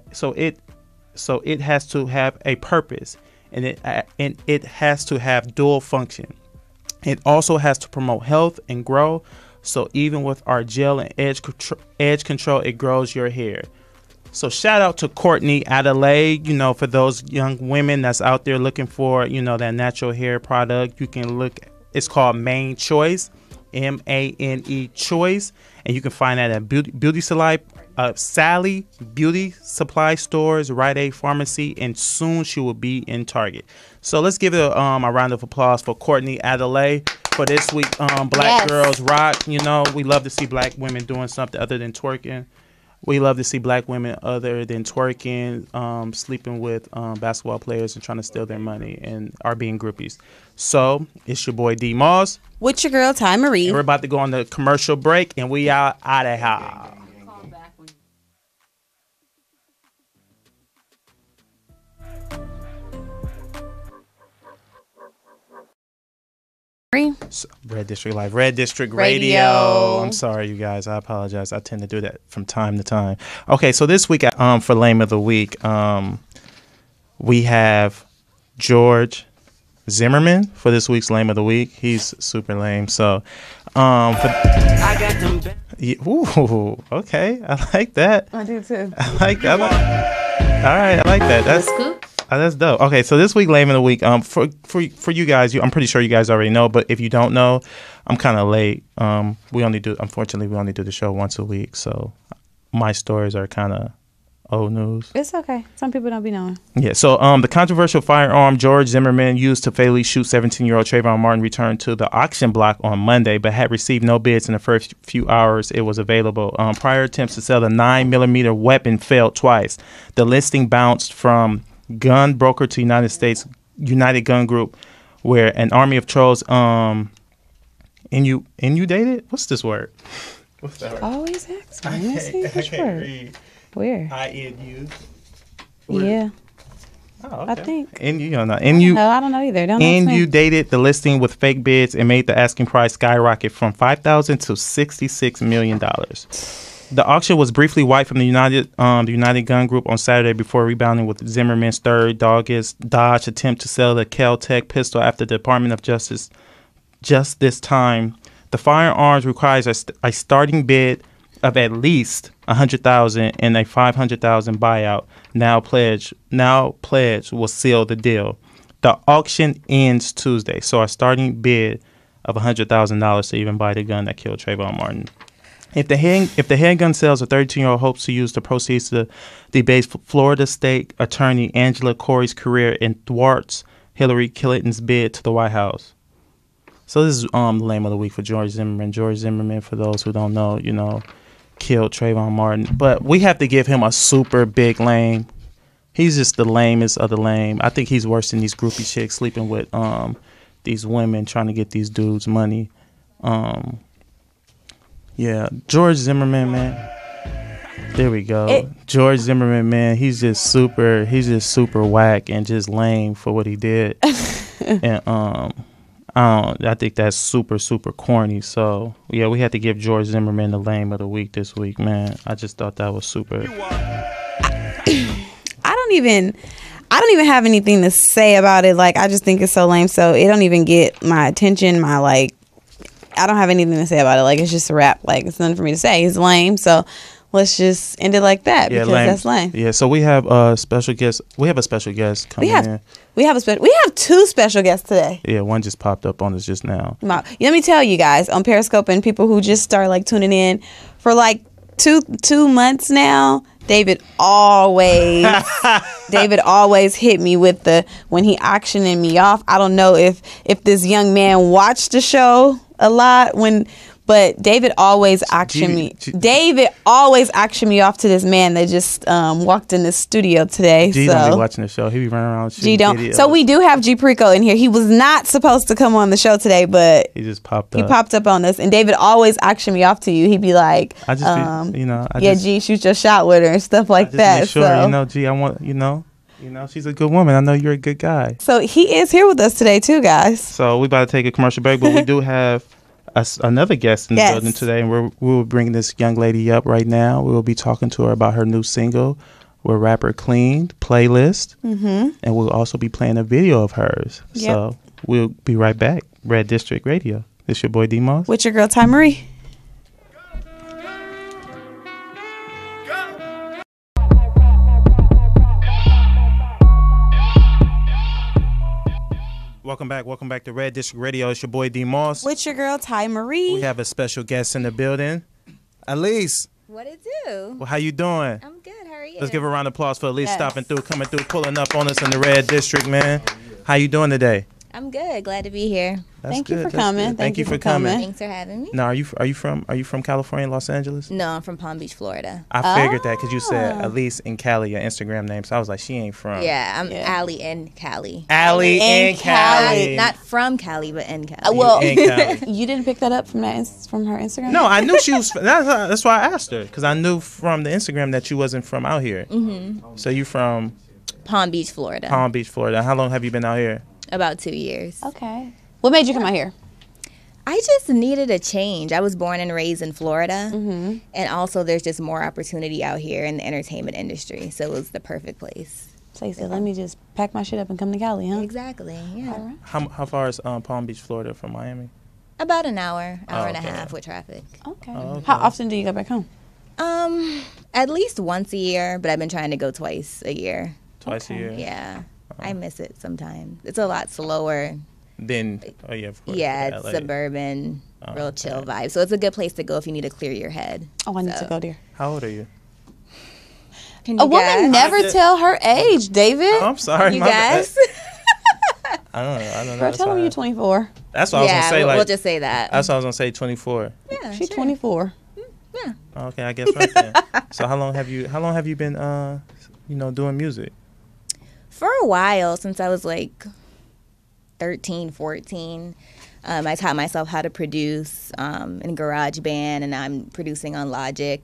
Speaker 1: to have a purpose, and it has to have dual function. It also has to promote health and grow. So even with our gel and edge control, it grows your hair. So shout out to Courtney Adelaide, for those young women that's out there looking for, that natural hair product. You can look, it's called Main Choice, MANE Choice. And you can find that at Sally Beauty Supply stores, Rite Aid Pharmacy, and soon she will be in Target. So let's give it a round of applause for Courtney Adelaide for this week. Black Girls Rock. We love to see black women doing something other than twerking. We love to see black women other than twerking, sleeping with basketball players and trying to steal their money and are being groupies. So it's your boy D Moss.
Speaker 2: With your girl Ty Marie.
Speaker 1: And we're about to go on the commercial break, and we are out of here. Red District Live, Red District Radio. I'm sorry, you guys. I apologize. I tend to do that from time to time. Okay, so this week for Lame of the Week, we have George Zimmerman for this week's Lame of the Week. He's super lame. So, I got them. Ooh, okay. I like that.
Speaker 2: I do too.
Speaker 1: All right, I like that. That's cool. That's dope. Okay, so this week, Lame of the Week. For you guys, I'm pretty sure you guys already know, but if you don't know, I'm kind of late. Unfortunately, we only do the show once a week, so my stories are kind of old news.
Speaker 2: It's okay. Some people don't be knowing.
Speaker 1: Yeah. So the controversial firearm George Zimmerman used to fatally shoot 17-year-old Trayvon Martin returned to the auction block on Monday, but had received no bids in the first few hours it was available. Prior attempts to sell the 9mm weapon failed twice. The listing bounced from gun broker to United Gun Group, where an army of trolls inundated. What's this word? What's that word?
Speaker 2: Always ask me. I can't read. Where?
Speaker 1: INU.
Speaker 2: Yeah.
Speaker 1: Oh, okay.
Speaker 2: I think.
Speaker 1: No,
Speaker 2: I don't know either.
Speaker 1: Inundated the listing with fake bids and made the asking price skyrocket from $5,000 to $66 million. The auction was briefly wiped from the United Gun Group on Saturday before rebounding with Zimmerman's third Dodge attempt to sell the Kel-Tec pistol after the Department of Justice just this time. The firearms requires a starting bid of at least $100,000 and a $500,000 buyout. Now pledge will seal the deal. The auction ends Tuesday, so our starting bid of $100,000 to even buy the gun that killed Trayvon Martin. If the handgun sells, a 13-year-old hopes to use the proceeds to debase Florida State Attorney Angela Corey's career and thwarts Hillary Clinton's bid to the White House. So this is the lame of the week for George Zimmerman. George Zimmerman, for those who don't know, killed Trayvon Martin. But we have to give him a super big lame. He's just the lamest of the lame. I think he's worse than these groupie chicks sleeping with these women trying to get these dudes money. Yeah, George Zimmerman, man. There we go. George Zimmerman, man, he's just super whack and just lame for what he did. And I think that's super corny. So yeah, we had to give George Zimmerman the lame of the week this week, man. I just thought that was super.
Speaker 2: I don't even have anything to say about it. Like, I just think it's so lame. So it don't even get my attention. I don't have anything to say about it. Like, it's just a wrap. Like, it's nothing for me to say. He's lame. So let's just end it like that, because that's lame.
Speaker 1: Yeah. So we have a special guest. We have a special guest coming in.
Speaker 2: We have two special guests today.
Speaker 1: Yeah, one just popped up on us just now.
Speaker 2: Let me tell you guys on Periscope and people who just start tuning in for two months now. David always hit me with when he auctioning me off. I don't know if this young man watched the show a lot but David always auctioned me. David always auctioned me off to this man that just walked in the studio today.
Speaker 1: G don't be watching the show. He be running around shooting videos.
Speaker 2: So we do have G Perico in here. He was not supposed to come on the show today, but
Speaker 1: he just popped up.
Speaker 2: He popped up on us, and David always auctioned me off to you. He'd be like, G, shoot your shot with her and stuff like that.
Speaker 1: Make sure, G, I want, she's a good woman. I know you're a good guy.
Speaker 2: So he is here with us today too, guys.
Speaker 1: So we about to take a commercial break, but we do have another guest in the building today, and we'll bring this young lady up right now. We will be talking to her about her new single, with rapper Clean Playlist, and we'll also be playing a video of hers. Yep. So we'll be right back. Red District Radio. This your boy D Moss
Speaker 2: with your girl Ty Marie.
Speaker 1: Welcome back to Red District Radio. It's your boy D Moss
Speaker 2: with your girl Ty Marie.
Speaker 1: We have a special guest in the building, Allyse.
Speaker 5: What it do?
Speaker 1: Well, how you doing?
Speaker 5: I'm good. How are you?
Speaker 1: Let's give a round of applause for Allyse coming through, pulling up on us in the Red District, man. How you doing today?
Speaker 5: I'm good. Glad to be here.
Speaker 2: Thank you for coming.
Speaker 1: Thank you for coming.
Speaker 5: Thanks for having me.
Speaker 1: Now, are you from California, Los Angeles?
Speaker 5: No, I'm from Palm Beach, Florida.
Speaker 1: I figured that because you said Allyse and Callie, your Instagram name. So I was like, she ain't from.
Speaker 5: Yeah, I'm Allie and Callie.
Speaker 1: Allie and Callie.
Speaker 5: Not from Cali, but in Cali.
Speaker 2: Well, you didn't pick that up from her Instagram?
Speaker 1: No, I knew she was. That's why I asked her, because I knew from the Instagram that you wasn't from out here. Mm-hmm. So you from
Speaker 5: Palm Beach, Florida.
Speaker 1: Palm Beach, Florida. How long have you been out here?
Speaker 5: About 2 years.
Speaker 2: Okay. What made you come out here?
Speaker 5: I just needed a change. I was born and raised in Florida, and also there's just more opportunity out here in the entertainment industry, so it was the perfect place.
Speaker 2: So you said, let me just pack my shit up and come to Cali, huh?
Speaker 5: Exactly, yeah.
Speaker 2: Right.
Speaker 1: How far is Palm Beach, Florida from Miami?
Speaker 5: About an hour and a half with traffic.
Speaker 2: Okay. How often do you go back home?
Speaker 5: At least once a year, but I've been trying to go twice a year.
Speaker 1: Twice a year?
Speaker 5: Yeah. I miss it sometimes. It's a lot slower.
Speaker 1: Then, of course.
Speaker 5: Yeah, it's suburban, real chill vibe. So it's a good place to go if you need to clear your head.
Speaker 2: Oh, I need to go there.
Speaker 1: How old are you?
Speaker 2: A woman never tell her age, David.
Speaker 1: Oh, I'm sorry.
Speaker 5: You guys?
Speaker 1: I don't know.
Speaker 2: Girl, tell them you're 24.
Speaker 1: That's what I was going to say.
Speaker 5: We'll just say that.
Speaker 1: That's what I was going to say, 24.
Speaker 5: Yeah,
Speaker 2: she's 24.
Speaker 5: Yeah.
Speaker 1: Okay, I guess right then. So how long have you been, doing music?
Speaker 5: For a while, since I was like 13, 14. I taught myself how to produce in GarageBand, and now I'm producing on Logic.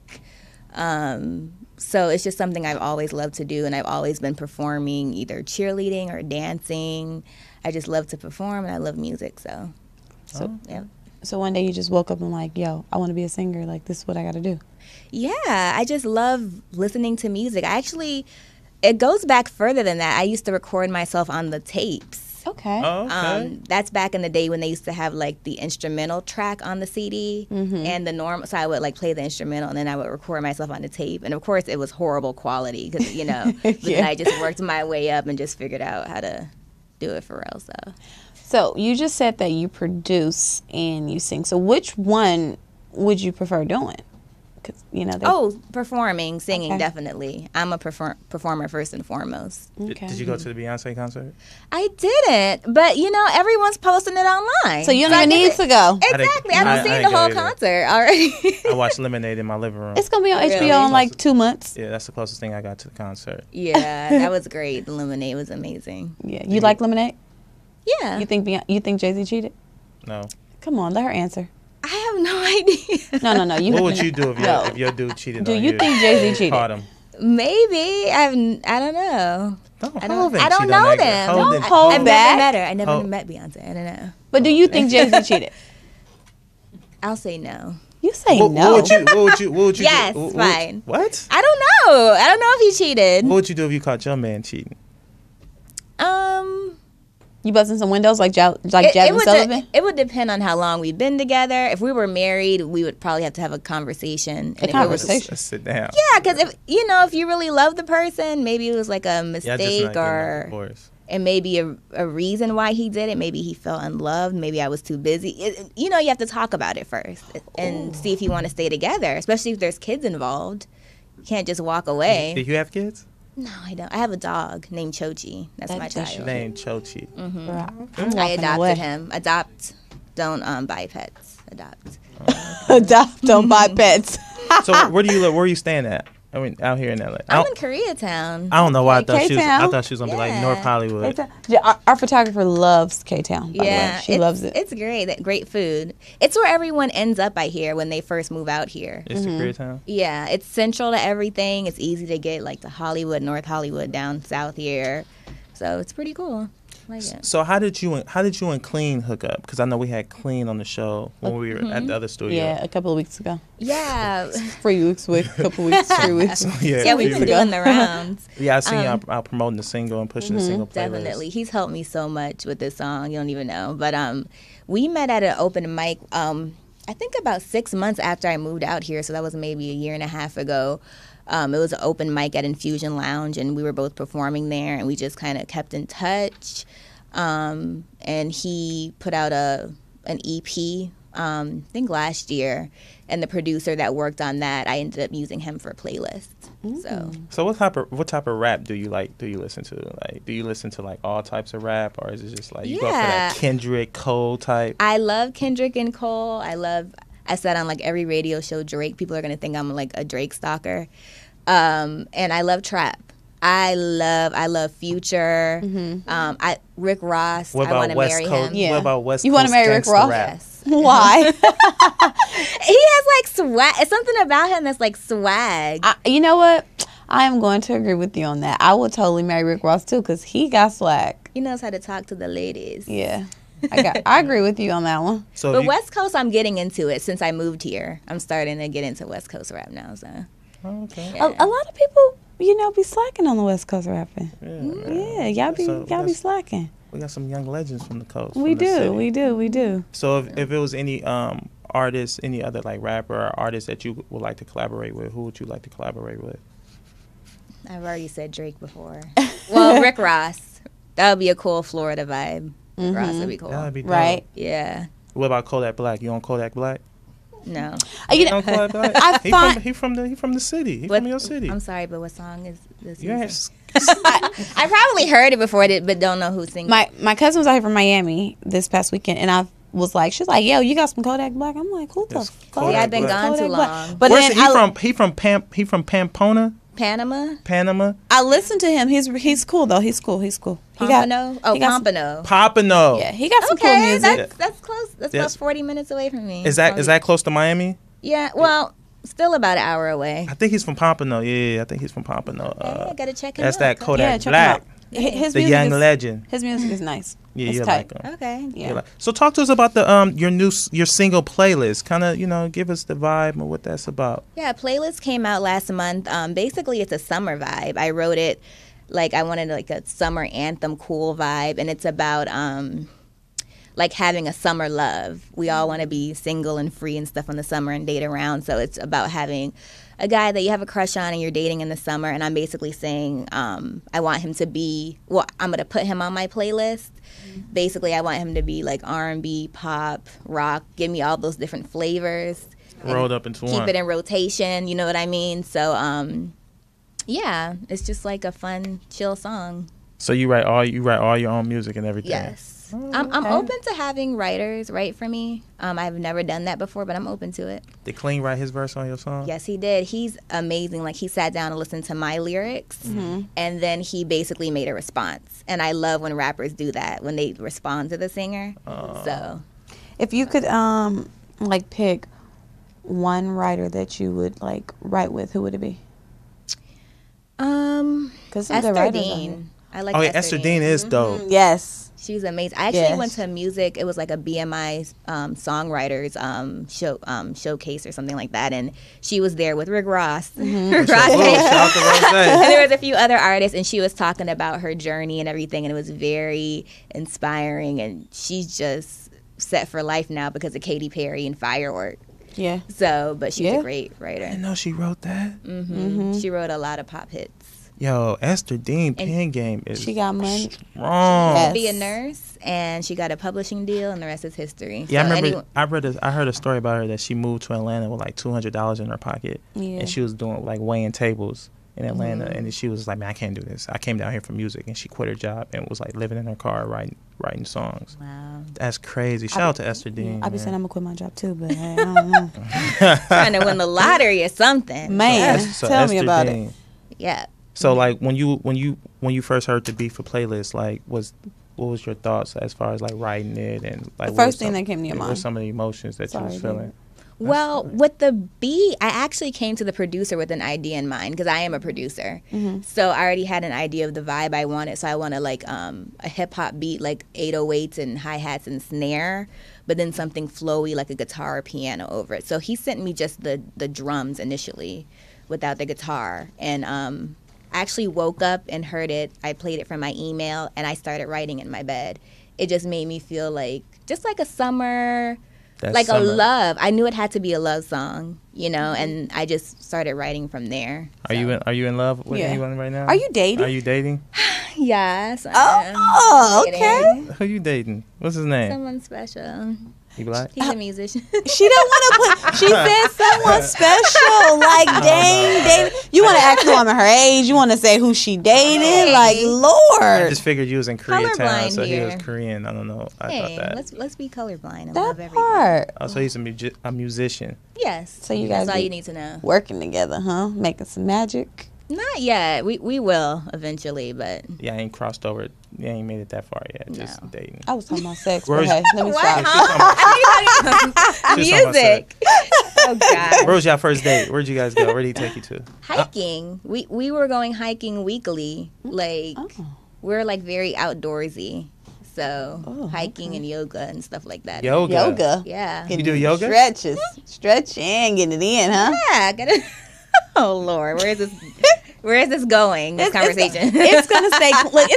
Speaker 5: So it's just something I've always loved to do, and I've always been performing, either cheerleading or dancing. I just love to perform, and I love music, so yeah.
Speaker 2: So one day you just woke up and like, yo, I want to be a singer. Like, this is what I got to do.
Speaker 5: Yeah, I just love listening to music. It goes back further than that. I used to record myself on the tapes.
Speaker 2: Okay.
Speaker 1: Oh, okay.
Speaker 5: That's back in the day when they used to have like the instrumental track on the CD and the normal. So I would like play the instrumental and then I would record myself on the tape. And of course, it was horrible quality because but then I just worked my way up and just figured out how to do it for real.
Speaker 2: So you just said that you produce and you sing. So which one would you prefer doing?
Speaker 5: Performing, singing,
Speaker 2: Okay.
Speaker 5: definitely. I'm a performer first and foremost.
Speaker 2: Okay.
Speaker 1: Did you go to the Beyonce concert?
Speaker 5: I didn't, but everyone's posting it online.
Speaker 2: So you don't even need to go.
Speaker 5: Exactly. I haven't seen
Speaker 1: didn't
Speaker 5: the whole
Speaker 1: go either.
Speaker 5: concert already.
Speaker 1: I watched Lemonade in my living room.
Speaker 2: It's gonna be on
Speaker 5: Really?
Speaker 2: HBO in like 2 months.
Speaker 1: Yeah, that's the closest thing I got to the concert.
Speaker 5: Yeah, that was great. The Lemonade was amazing.
Speaker 2: Yeah. You like Lemonade?
Speaker 5: Yeah.
Speaker 2: You think Jay-Z cheated?
Speaker 1: No.
Speaker 2: Come on, let her answer.
Speaker 5: I have no idea.
Speaker 2: No.
Speaker 1: What would you do if your dude cheated
Speaker 2: Do
Speaker 1: on
Speaker 2: you
Speaker 1: you?
Speaker 2: think Jay-Z cheated?
Speaker 1: Caught him.
Speaker 5: Maybe. I don't know.
Speaker 1: I
Speaker 5: don't know them.
Speaker 2: Don't hold
Speaker 5: I've
Speaker 2: back.
Speaker 5: never met her. I never
Speaker 1: Hold-
Speaker 5: met Beyonce. I don't know.
Speaker 2: But do you think Jay-Z cheated?
Speaker 5: I'll say no.
Speaker 2: You say
Speaker 1: What
Speaker 2: no.
Speaker 1: would you
Speaker 5: Yes,
Speaker 1: do?
Speaker 5: fine.
Speaker 1: What?
Speaker 5: I don't know. I don't know if he cheated.
Speaker 1: What would you do if you caught your man cheating?
Speaker 2: You busting some windows like
Speaker 5: It
Speaker 2: Jasmine Sullivan?
Speaker 5: it would depend on how long we've been together. If we were married, we would probably have to have a conversation. And if it was-
Speaker 2: conversation.
Speaker 1: Let's sit down.
Speaker 5: Yeah, because if you really love the person, maybe it was like a
Speaker 1: Yeah, just not
Speaker 5: mistake
Speaker 1: getting a
Speaker 5: or
Speaker 1: divorce.
Speaker 5: and maybe a reason why he did it. Maybe he felt unloved. Maybe I was too busy. You have to talk about it first and see if you want to stay together, especially if there's kids involved. You can't just walk away.
Speaker 1: Did you have kids?
Speaker 5: No, I don't. I have a dog named Chochi. That's my
Speaker 2: That's
Speaker 5: child.
Speaker 1: Named Chochi.
Speaker 5: I adopted him. Adopt. Don't buy pets. Adopt.
Speaker 2: Adopt, don't buy pets.
Speaker 1: So where do you live? Where are you staying at? I mean, out here in LA.
Speaker 5: I'm in Koreatown.
Speaker 1: I don't know why I thought
Speaker 2: K-Town?
Speaker 1: she was gonna be like
Speaker 5: Yeah.
Speaker 1: North Hollywood.
Speaker 2: Our photographer loves K-Town, by the way. She loves it.
Speaker 5: It's great. Great food. It's where everyone ends up, I hear, when they first move out here.
Speaker 1: It's the Koreatown.
Speaker 5: Yeah, it's central to everything. It's easy to get like to Hollywood, North Hollywood, down south here. So it's pretty cool. I like it.
Speaker 1: So how did you and Clean hook up? Because I know we had Clean on the show when we were at the other studio.
Speaker 2: Yeah, a couple of weeks ago.
Speaker 5: Yeah.
Speaker 2: 3 weeks, a couple weeks, 3 weeks.
Speaker 5: Yeah, we've been doing the rounds.
Speaker 1: Yeah, I seen y'all out promoting the single and pushing the single playlist.
Speaker 5: Definitely. He's helped me so much with this song. You don't even know. But we met at an open mic, I think about 6 months after I moved out here. So that was maybe a year and a half ago. It was an open mic at Infusion Lounge, and we were both performing there, and we just kind of kept in touch. And he put out an EP, I think last year, and the producer that worked on that, I ended up using him for a playlist.
Speaker 1: So what type of rap do you like? Do you listen to? Like, do you listen to like all types of rap, or is it just like you go for that Kendrick, Cole type?
Speaker 5: I love Kendrick and Cole. I said on like every radio show Drake. People are gonna think I'm like a Drake stalker. And I love trap. I love Future. Rick Ross.
Speaker 1: What
Speaker 5: I want
Speaker 1: about
Speaker 5: to
Speaker 1: West
Speaker 5: marry
Speaker 1: Coast?
Speaker 5: him.
Speaker 2: Yeah.
Speaker 1: What about West
Speaker 2: You
Speaker 1: Coast?
Speaker 2: wanna marry Rick
Speaker 1: gangsta
Speaker 2: Ross?
Speaker 1: Rap?
Speaker 5: Yes.
Speaker 2: Why?
Speaker 5: He has like swag. It's something about him that's like swag.
Speaker 2: You know what? I am going to agree with you on that. I would totally marry Rick Ross too because he got swag.
Speaker 5: He knows how to talk to the ladies.
Speaker 2: Yeah. I agree with you on that one.
Speaker 1: So
Speaker 5: But West Coast, I'm getting into it since I moved here. I'm starting to get into West Coast rap now. So
Speaker 1: okay.
Speaker 2: A lot of people, be slacking on the West Coast rapping.
Speaker 1: Yeah,
Speaker 2: Yeah, y'all
Speaker 1: So
Speaker 2: be slacking.
Speaker 1: we got some young legends from the coast.
Speaker 2: We
Speaker 1: from the city.
Speaker 2: we do.
Speaker 1: So if it was any artist, any other like rapper or artist that you would like to collaborate with, who would you like to collaborate with?
Speaker 5: I've already said Drake before. Well, Rick Ross. That would be a cool Florida vibe. Rick Ross would be cool.
Speaker 1: That would be dope.
Speaker 2: Right.
Speaker 5: Yeah.
Speaker 1: What about Kodak Black? You on Kodak Black?
Speaker 5: No.
Speaker 1: You on Kodak Black?
Speaker 2: I find-
Speaker 1: he from the city. He
Speaker 5: What-
Speaker 1: from your city.
Speaker 5: I'm sorry, but what song is this?
Speaker 1: You ain't-
Speaker 5: I probably heard it before, but don't know who sings.
Speaker 2: My cousin was out here from Miami this past weekend, and she's like, yo, you got some Kodak Black? I'm like, who the
Speaker 1: Yes,
Speaker 2: fuck?
Speaker 1: Kodak
Speaker 5: Yeah, I've been
Speaker 1: Black.
Speaker 5: gone too
Speaker 2: Kodak Black.
Speaker 5: long.
Speaker 2: But
Speaker 1: Where's
Speaker 2: then
Speaker 1: he from Pampona,
Speaker 5: Panama.
Speaker 2: I listened to him. He's cool though. He's cool.
Speaker 5: Pompano.
Speaker 2: he got some-
Speaker 5: Pompano.
Speaker 1: Pompano.
Speaker 2: Yeah, he got some cool
Speaker 5: Okay,
Speaker 2: music.
Speaker 5: that's close. That's
Speaker 1: Yes.
Speaker 5: about 40 minutes away from me.
Speaker 1: Is that close to Miami?
Speaker 5: Yeah. Well, still about an hour away.
Speaker 1: I think he's from Pompano. Yeah, I think he's from Pompano.
Speaker 5: Okay, I gotta check him
Speaker 1: That's
Speaker 5: out.
Speaker 1: that Kodak
Speaker 2: Yeah, check him
Speaker 1: Black,
Speaker 2: out. His
Speaker 1: the
Speaker 2: music
Speaker 1: young
Speaker 2: is,
Speaker 1: legend.
Speaker 2: His music is nice.
Speaker 1: Yeah,
Speaker 2: It's
Speaker 1: you
Speaker 2: tight.
Speaker 1: like him.
Speaker 5: Okay.
Speaker 2: Yeah.
Speaker 1: You like- So talk to us about the your single playlist. Kind of give us the vibe and what that's about.
Speaker 5: Yeah, playlist came out last month. Basically, it's a summer vibe. I wrote it like I wanted like a summer anthem cool vibe, and it's about like having a summer love. We all want to be single and free and stuff in the summer and date around, so it's about having a guy that you have a crush on and you're dating in the summer, and I'm basically saying I want him to be, well, I'm going to put him on my playlist. Basically, I want him to be like R&B, pop, rock, give me all those different flavors.
Speaker 1: Rolled up into one.
Speaker 5: Keep it in rotation, you know what I mean? So, yeah, it's just like a fun, chill song.
Speaker 1: So you write all your own music and everything?
Speaker 5: Yes.
Speaker 1: Oh,
Speaker 5: I'm open to having writers write for me. I've never done that before, but I'm open to it.
Speaker 1: Did Clean write his verse on your song?
Speaker 5: Yes, he did. He's amazing. Like, he sat down and listened to my lyrics, and then he basically made a response. And I love when rappers do that, when they respond to the singer. So,
Speaker 2: if you could like pick one writer that you would like write with, who would it be? Because
Speaker 5: Esther Dean. I like
Speaker 1: Esther Dean is dope.
Speaker 2: Yes.
Speaker 5: She's amazing. I actually went to music. It was like a BMI songwriters showcase or something like that, and she was there with Rick Ross.
Speaker 1: Shout out to Rose.
Speaker 5: And there was a few other artists, and she was talking about her journey and everything, and it was very inspiring. And she's just set for life now because of Katy Perry and Firework.
Speaker 2: Yeah.
Speaker 5: So, but she's a great writer.
Speaker 1: I didn't know she wrote that.
Speaker 5: She wrote a lot of pop hits.
Speaker 1: Yo, Esther Dean pen game is
Speaker 2: she got money.
Speaker 1: Strong.
Speaker 2: Yes.
Speaker 5: Be a nurse, and she got a publishing deal, and the rest is history.
Speaker 1: Yeah,
Speaker 5: So
Speaker 1: I remember. I heard a story about her that she moved to Atlanta with like $200 in her pocket, and she was doing like weighing tables in Atlanta, and then she was like, "Man, I can't do this. I came down here for music," and she quit her job and was like living in her car writing songs. Wow, that's crazy. Shout out to Esther Dean.
Speaker 2: I be saying I'm gonna quit my job too, but I don't know.
Speaker 5: Trying to win the lottery or something.
Speaker 2: Man,
Speaker 1: So
Speaker 2: tell me
Speaker 1: Esther
Speaker 2: about
Speaker 1: Dean.
Speaker 2: it.
Speaker 5: Yeah.
Speaker 1: So like when you first heard the beat for Playlist, like what was your thoughts as far as like writing it and like
Speaker 2: The first thing that came to your mind?
Speaker 1: What were some of the emotions that you was feeling?
Speaker 5: Well, with the beat, I actually came to the producer with an idea in mind because I am a producer. So I already had an idea of the vibe I wanted. So I wanted like a hip hop beat, like 808s and hi-hats and snare, but then something flowy like a guitar or piano over it. So he sent me just the drums initially without the guitar. And I actually woke up and heard it. I played it from my email, and I started writing in my bed. It just made me feel like, just like a summer, like a love. I knew it had to be a love song, you know, and I just started writing from there.
Speaker 1: Are you in love with anyone right now?
Speaker 2: Are you dating?
Speaker 1: Are you dating?
Speaker 5: Yes.
Speaker 2: Oh, okay.
Speaker 1: Who you dating? What's his name?
Speaker 5: Someone special.
Speaker 1: He black?
Speaker 5: He's a musician.
Speaker 2: She don't want to put. She said someone special. Like, dang. You want to ask the woman her age? You want to say who she dated? Like, Lord.
Speaker 1: I just figured you was in Koreatown,
Speaker 5: Colorblind
Speaker 1: so
Speaker 5: here.
Speaker 1: he was Korean. I don't know. I thought that.
Speaker 5: Let's be colorblind and
Speaker 2: That
Speaker 5: love everything.
Speaker 2: part.
Speaker 1: Oh, so he's a musician.
Speaker 5: Yes.
Speaker 2: So you guys
Speaker 5: That's all
Speaker 2: be
Speaker 5: you need to know.
Speaker 2: working together, huh? Making some magic.
Speaker 5: Not yet. We will eventually, but
Speaker 1: Yeah, I ain't crossed over. You ain't made it that far yet. Just
Speaker 5: No.
Speaker 1: dating.
Speaker 2: I was talking about sex,
Speaker 1: Where
Speaker 2: but
Speaker 1: was-
Speaker 2: hey, let me
Speaker 5: What?
Speaker 2: stop.
Speaker 5: music. Oh God.
Speaker 1: Where was y'all first date? Where'd you guys go? Where did he take you to?
Speaker 5: Hiking. We were going hiking weekly. Like we're like very outdoorsy. So hiking and yoga and stuff like that.
Speaker 2: Yoga.
Speaker 5: Yeah.
Speaker 1: You do yoga?
Speaker 2: Stretches. Stretching, getting it in, huh?
Speaker 5: Yeah. Gotta. Oh Lord, where is this going? This conversation.
Speaker 2: It's gonna stay. Look,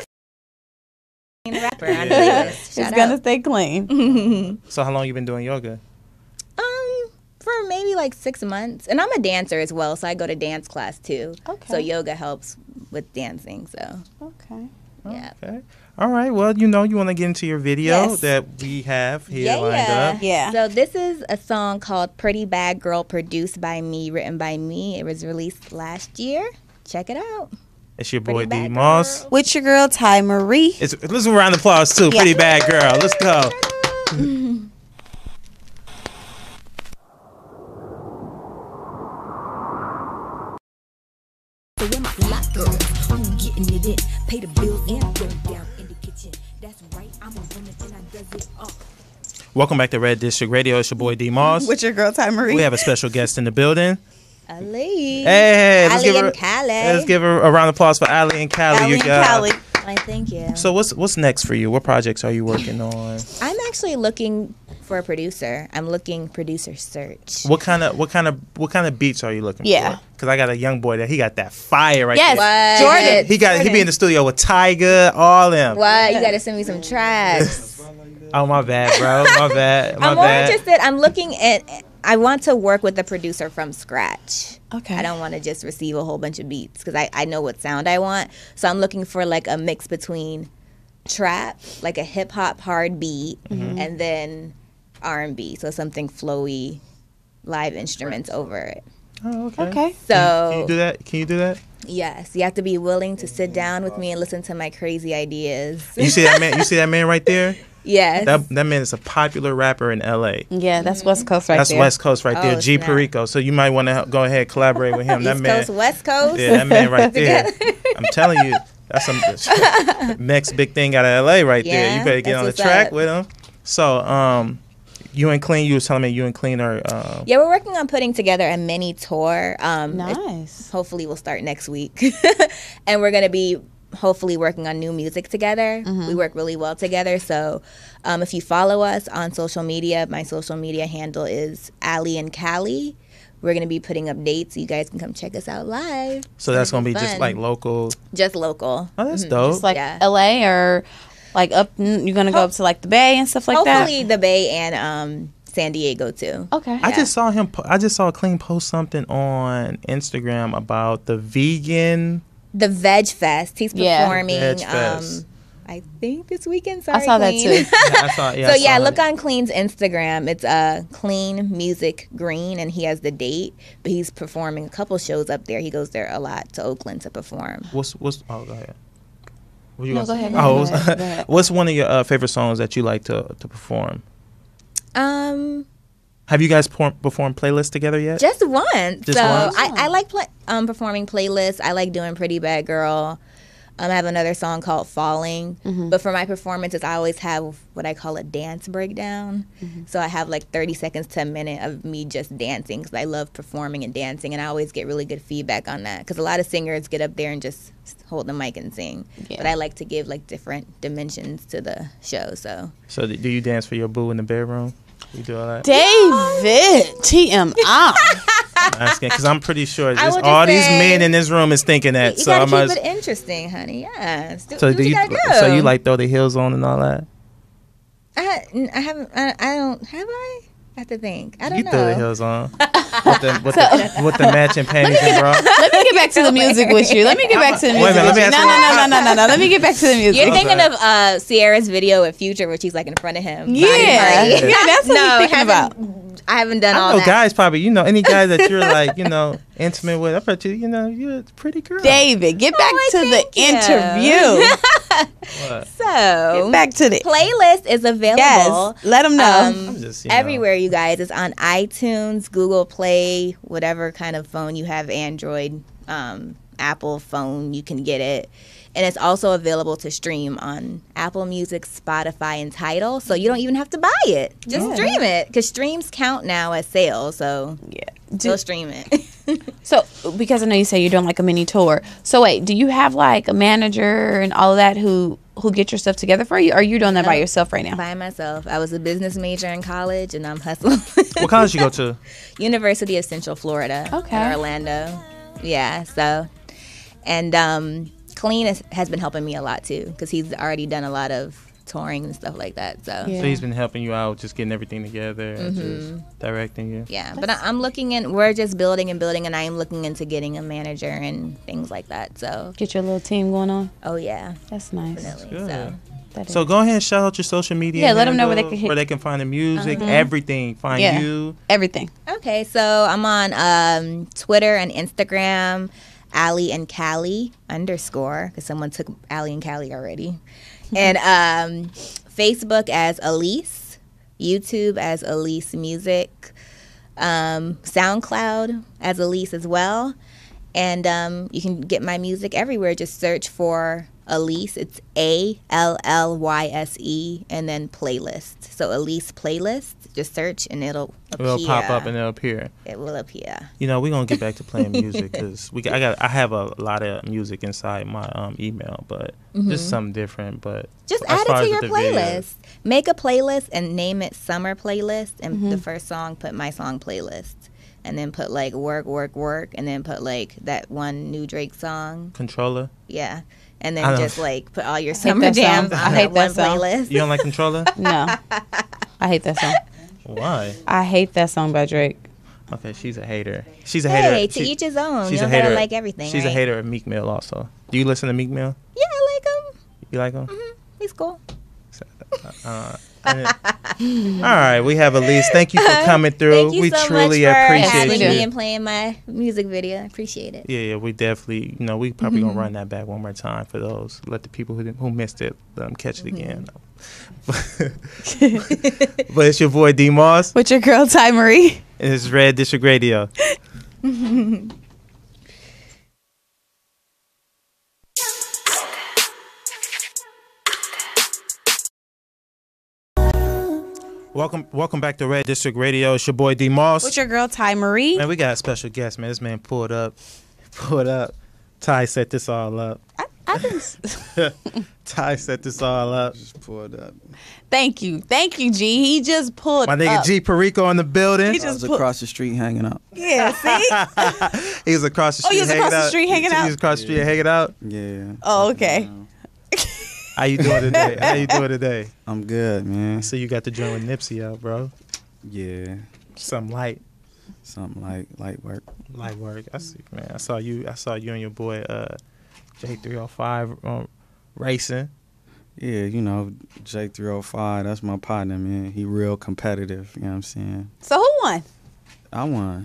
Speaker 5: Rapper on the playlist.
Speaker 2: it's
Speaker 5: Shout
Speaker 2: gonna
Speaker 5: out.
Speaker 2: stay clean.
Speaker 1: So how long you been doing yoga?
Speaker 5: For maybe like 6 months, and I'm a dancer as well, so I go to dance class too.
Speaker 2: Okay.
Speaker 5: So yoga helps with dancing. So
Speaker 2: Okay.
Speaker 5: yeah.
Speaker 1: Okay. All right. Well, you want to get into your video
Speaker 2: Yes.
Speaker 1: that we have here lined up.
Speaker 2: Yeah.
Speaker 5: So this is a song called "Pretty Bad Girl," produced by me, written by me. It was released last year. Check it out.
Speaker 1: It's your boy
Speaker 5: Pretty
Speaker 1: D
Speaker 5: Bad
Speaker 1: Moss.
Speaker 2: With your girl Ty Marie.
Speaker 1: Let's a round of applause too. Pretty bad girl. Let's go.
Speaker 6: So where my fly girls? Who getting it in? Pay the bills and go down in the kitchen. That's right, I'm a woman and I does it all.
Speaker 1: Welcome back to Red District Radio. It's your boy D Moss.
Speaker 2: With your girl Ty Marie.
Speaker 1: We have a special guest in the building.
Speaker 5: Allyse.
Speaker 1: Hey, let's
Speaker 5: Ally
Speaker 1: give her
Speaker 5: and Callie.
Speaker 1: let's give her a round of applause for Allie and Callie.
Speaker 2: Allie
Speaker 1: you
Speaker 2: and
Speaker 1: guys.
Speaker 2: Callie.
Speaker 5: Why, thank you.
Speaker 1: So what's next for you? What projects are you working on?
Speaker 5: I'm actually looking for a producer. I'm looking producer search.
Speaker 1: What kind of beats are you looking
Speaker 2: Yeah.
Speaker 1: for? Because I got a young boy that he got that fire right
Speaker 2: Yes,
Speaker 1: there.
Speaker 2: Jordan.
Speaker 1: He be in the studio with Tyga, all them.
Speaker 5: What? You got to send me some tracks.
Speaker 1: Oh, my bad, bro. My bad.
Speaker 5: I'm more interested. I'm looking at. I want to work with the producer from scratch.
Speaker 2: Okay.
Speaker 5: I don't want to just receive a whole bunch of beats because I know what sound I want. So I'm looking for like a mix between trap, like a hip hop hard beat, and then R&B. So something flowy, live instruments over it.
Speaker 1: Oh, okay.
Speaker 2: Okay.
Speaker 5: So
Speaker 1: Can you do that? Can you do that?
Speaker 5: yes, you have to be willing to sit down with me and listen to my crazy ideas.
Speaker 1: You see that man? You see that man right there?
Speaker 5: Yes.
Speaker 1: That man is a popular rapper in L.A.
Speaker 2: Yeah, that's West Coast right
Speaker 1: That's
Speaker 2: there.
Speaker 1: West Coast right there.
Speaker 5: Oh,
Speaker 1: G
Speaker 5: snap.
Speaker 1: Perico. So you might want to go ahead and collaborate with him. That
Speaker 5: East
Speaker 1: man.
Speaker 5: Coast, West Coast.
Speaker 1: Yeah, that man right there. I'm telling you, that's some next big thing out of L.A. right there.
Speaker 5: Yeah,
Speaker 1: You better get
Speaker 5: that's
Speaker 1: on the
Speaker 5: what's
Speaker 1: track
Speaker 5: up.
Speaker 1: with him. So, you and Clean, you was telling me you and Clean are.
Speaker 5: Yeah, we're working on putting together a mini tour.
Speaker 2: Nice.
Speaker 5: Hopefully we'll start next week. And we're going to be hopefully working on new music together. We work really well together. So if you follow us on social media, my social media handle is Allie and Callie. We're going to be putting up dates so you guys can come check us out live.
Speaker 1: So that's gonna be
Speaker 5: Fun.
Speaker 1: just like local.
Speaker 5: Just local.
Speaker 1: Oh, that's dope.
Speaker 2: Just like
Speaker 5: Yeah.
Speaker 2: LA or like up, you're going to go up to like the Bay and stuff like that?
Speaker 5: Hopefully the Bay and San Diego too.
Speaker 2: Okay.
Speaker 1: I just saw him. I just saw Clean post something on Instagram about the vegan.
Speaker 5: The Veg Fest. He's
Speaker 2: Yeah.
Speaker 5: performing.
Speaker 1: Veg Fest.
Speaker 5: I think this weekend. Sorry,
Speaker 2: I saw that
Speaker 5: Clean.
Speaker 2: too.
Speaker 1: Yeah, I saw. Yeah,
Speaker 5: So
Speaker 1: I
Speaker 5: yeah,
Speaker 1: saw
Speaker 5: look
Speaker 1: that.
Speaker 5: on Clean's Instagram. It's Clean Music Green, and he has the date. But he's performing a couple shows up there. He goes there a lot to Oakland to perform.
Speaker 1: What's? Oh, go ahead. What you
Speaker 2: No,
Speaker 1: gonna
Speaker 2: go ahead,
Speaker 1: say?
Speaker 2: go
Speaker 1: Oh,
Speaker 2: ahead, go ahead.
Speaker 1: what's one of your favorite songs that you like to perform? Have you guys performed playlists together yet?
Speaker 5: Just once.
Speaker 1: Just
Speaker 5: so
Speaker 1: once?
Speaker 5: I like performing playlists. I like doing Pretty Bad Girl. I have another song called Falling. But for my performances, I always have what I call a dance breakdown. So I have like 30 seconds to a minute of me just dancing because I love performing and dancing. And I always get really good feedback on that because a lot of singers get up there and just hold the mic and sing.
Speaker 2: Yeah.
Speaker 5: But I like to give like different dimensions to the show. So
Speaker 1: So do you dance for your boo in the bedroom? You do all that?
Speaker 2: David, TMI.
Speaker 1: I'm asking because I'm pretty sure
Speaker 5: I
Speaker 1: just
Speaker 5: would
Speaker 1: all
Speaker 5: just
Speaker 1: these
Speaker 5: say-
Speaker 1: men in this room is thinking that.
Speaker 5: you
Speaker 1: So I
Speaker 5: gotta
Speaker 1: must.
Speaker 5: keep it interesting, honey. Yes. Do
Speaker 1: So
Speaker 5: what
Speaker 1: do you?
Speaker 5: gotta do.
Speaker 1: So you like throw the heels on and all that?
Speaker 5: I haven't. I don't. Have I? I have to think. I don't
Speaker 1: You
Speaker 5: know.
Speaker 1: throw the heels on with the matching panties and bra.
Speaker 2: Let me get back to the music with you. Let me get back to the music.
Speaker 1: Wait a minute, let me
Speaker 2: with you.
Speaker 1: ask
Speaker 2: No. Let me get back to the music.
Speaker 5: You're thinking of Sierra's video with Future, where she's like in front of him.
Speaker 2: Yeah.
Speaker 5: Body party.
Speaker 2: Yeah, that's what I'm thinking about.
Speaker 5: I haven't done
Speaker 1: I
Speaker 5: all
Speaker 1: know
Speaker 5: that.
Speaker 1: guys probably, any guy that you're like, intimate with. I bet you're a pretty girl.
Speaker 2: David, get back to the
Speaker 5: thank you.
Speaker 2: interview.
Speaker 1: What?
Speaker 5: So
Speaker 2: Get back to the
Speaker 5: playlist is available.
Speaker 2: Yes, let them know.
Speaker 1: I'm just,
Speaker 5: everywhere, you guys. It's on iTunes, Google Play, whatever kind of phone you have, Android, Apple phone, you can get it. And it's also available to stream on Apple Music, Spotify, and Tidal. So you don't even have to buy it. Just stream it. Because streams count now as sales. So go stream it.
Speaker 2: So, because I know you say you're doing like a mini tour. So wait, do you have like a manager and all of that who get your stuff together for you? Or are you doing that by yourself right now?
Speaker 5: By myself. I was a business major in college, and I'm hustling.
Speaker 1: What college you go to?
Speaker 5: University of Central Florida.
Speaker 2: Okay.
Speaker 5: In Orlando. Yeah, so. And Clean has been helping me a lot, too, because he's already done a lot of touring and stuff like that. So,
Speaker 2: Yeah.
Speaker 1: So he's been helping you out, just getting everything together and just directing you.
Speaker 5: yeah. But I'm looking in, we're just building, and I am looking into getting a manager and things like that. So,
Speaker 2: Get your little team going on.
Speaker 5: oh, yeah.
Speaker 2: That's nice.
Speaker 5: Definitely.
Speaker 1: Good.
Speaker 5: So,
Speaker 2: That is.
Speaker 1: So go ahead and shout out your social media.
Speaker 2: Yeah, let 'em know where they
Speaker 1: handles,
Speaker 2: can hit-
Speaker 1: where they can find the music, everything. Find
Speaker 2: Yeah.
Speaker 1: you.
Speaker 2: Everything.
Speaker 5: okay. So, I'm on Twitter and Instagram, Allie and Callie _ because someone took Allie and Callie already. And Facebook as Allyse, YouTube as Allyse Music, SoundCloud as Allyse as well. And you can get my music everywhere. Just search for Allyse. It's ALLYSE and then playlist. So Allyse playlist. Just search and it'll appear.
Speaker 1: It'll pop up and it'll appear.
Speaker 5: It will appear.
Speaker 1: You know, we're gonna get back to playing music because I have a lot of music inside my email, but just something different. But
Speaker 5: just
Speaker 1: as
Speaker 5: add
Speaker 1: far
Speaker 5: it to
Speaker 1: as
Speaker 5: your
Speaker 1: with the
Speaker 5: playlist.
Speaker 1: videos,
Speaker 5: Make a playlist and name it Summer Playlist. And the first song, put my song playlist. And then put like work, work, work. And then put like that one new Drake song.
Speaker 1: Controller.
Speaker 5: Yeah. And then just like put all your summer
Speaker 2: that
Speaker 5: jams
Speaker 2: song.
Speaker 5: on
Speaker 2: I hate
Speaker 5: that one
Speaker 2: that song.
Speaker 5: playlist.
Speaker 1: You don't like Controller?
Speaker 2: No, I hate that song.
Speaker 1: Why?
Speaker 2: I hate that song by Drake.
Speaker 1: Okay, she's a hater. She's a hater.
Speaker 5: Hey, to each his own.
Speaker 1: She's
Speaker 5: You
Speaker 1: a
Speaker 5: don't gotta
Speaker 1: hater.
Speaker 5: like everything.
Speaker 1: She's a
Speaker 5: right?
Speaker 1: hater of Meek Mill also. Do you listen to Meek Mill?
Speaker 5: Yeah, I like him.
Speaker 1: You like him?
Speaker 5: He's cool.
Speaker 1: All right, we have Allyse. Thank you for coming through.
Speaker 5: Thank you
Speaker 1: We
Speaker 5: so
Speaker 1: truly
Speaker 5: much for
Speaker 1: appreciate
Speaker 5: having
Speaker 1: you.
Speaker 5: me and playing my music video. I appreciate it.
Speaker 1: Yeah, we definitely, we probably gonna run that back one more time for those. Let the people who missed it, let them catch it again. But it's your boy D Moss,
Speaker 2: With your girl Ty Marie.
Speaker 1: and it's Red District Radio. Welcome back to Red District Radio. It's your boy D Moss.
Speaker 2: With your girl Ty Marie.
Speaker 1: Man, we got a special guest, man. This man pulled up. Ty set this all up.
Speaker 2: I didn't.
Speaker 1: Ty set this all up.
Speaker 3: Just pulled up.
Speaker 2: Thank you, G. He just pulled
Speaker 1: My nigga
Speaker 2: up.
Speaker 1: G Perico in the building.
Speaker 2: He
Speaker 3: I
Speaker 2: just
Speaker 3: was across the street hanging out.
Speaker 2: Yeah, see.
Speaker 1: He was across the street.
Speaker 2: Oh, you was across the street hanging out?
Speaker 1: He was across the street hanging out.
Speaker 3: Yeah.
Speaker 2: Oh, okay.
Speaker 1: How you doing today?
Speaker 3: I'm good, man.
Speaker 1: So you got to join with Nipsey out, bro.
Speaker 3: Yeah.
Speaker 1: Something light
Speaker 3: Light work.
Speaker 1: work. I see, man. I saw you and your boy J305 racing.
Speaker 3: Yeah, J305, that's my partner, man. He real competitive, you know what I'm saying?
Speaker 2: So who won?
Speaker 3: I won.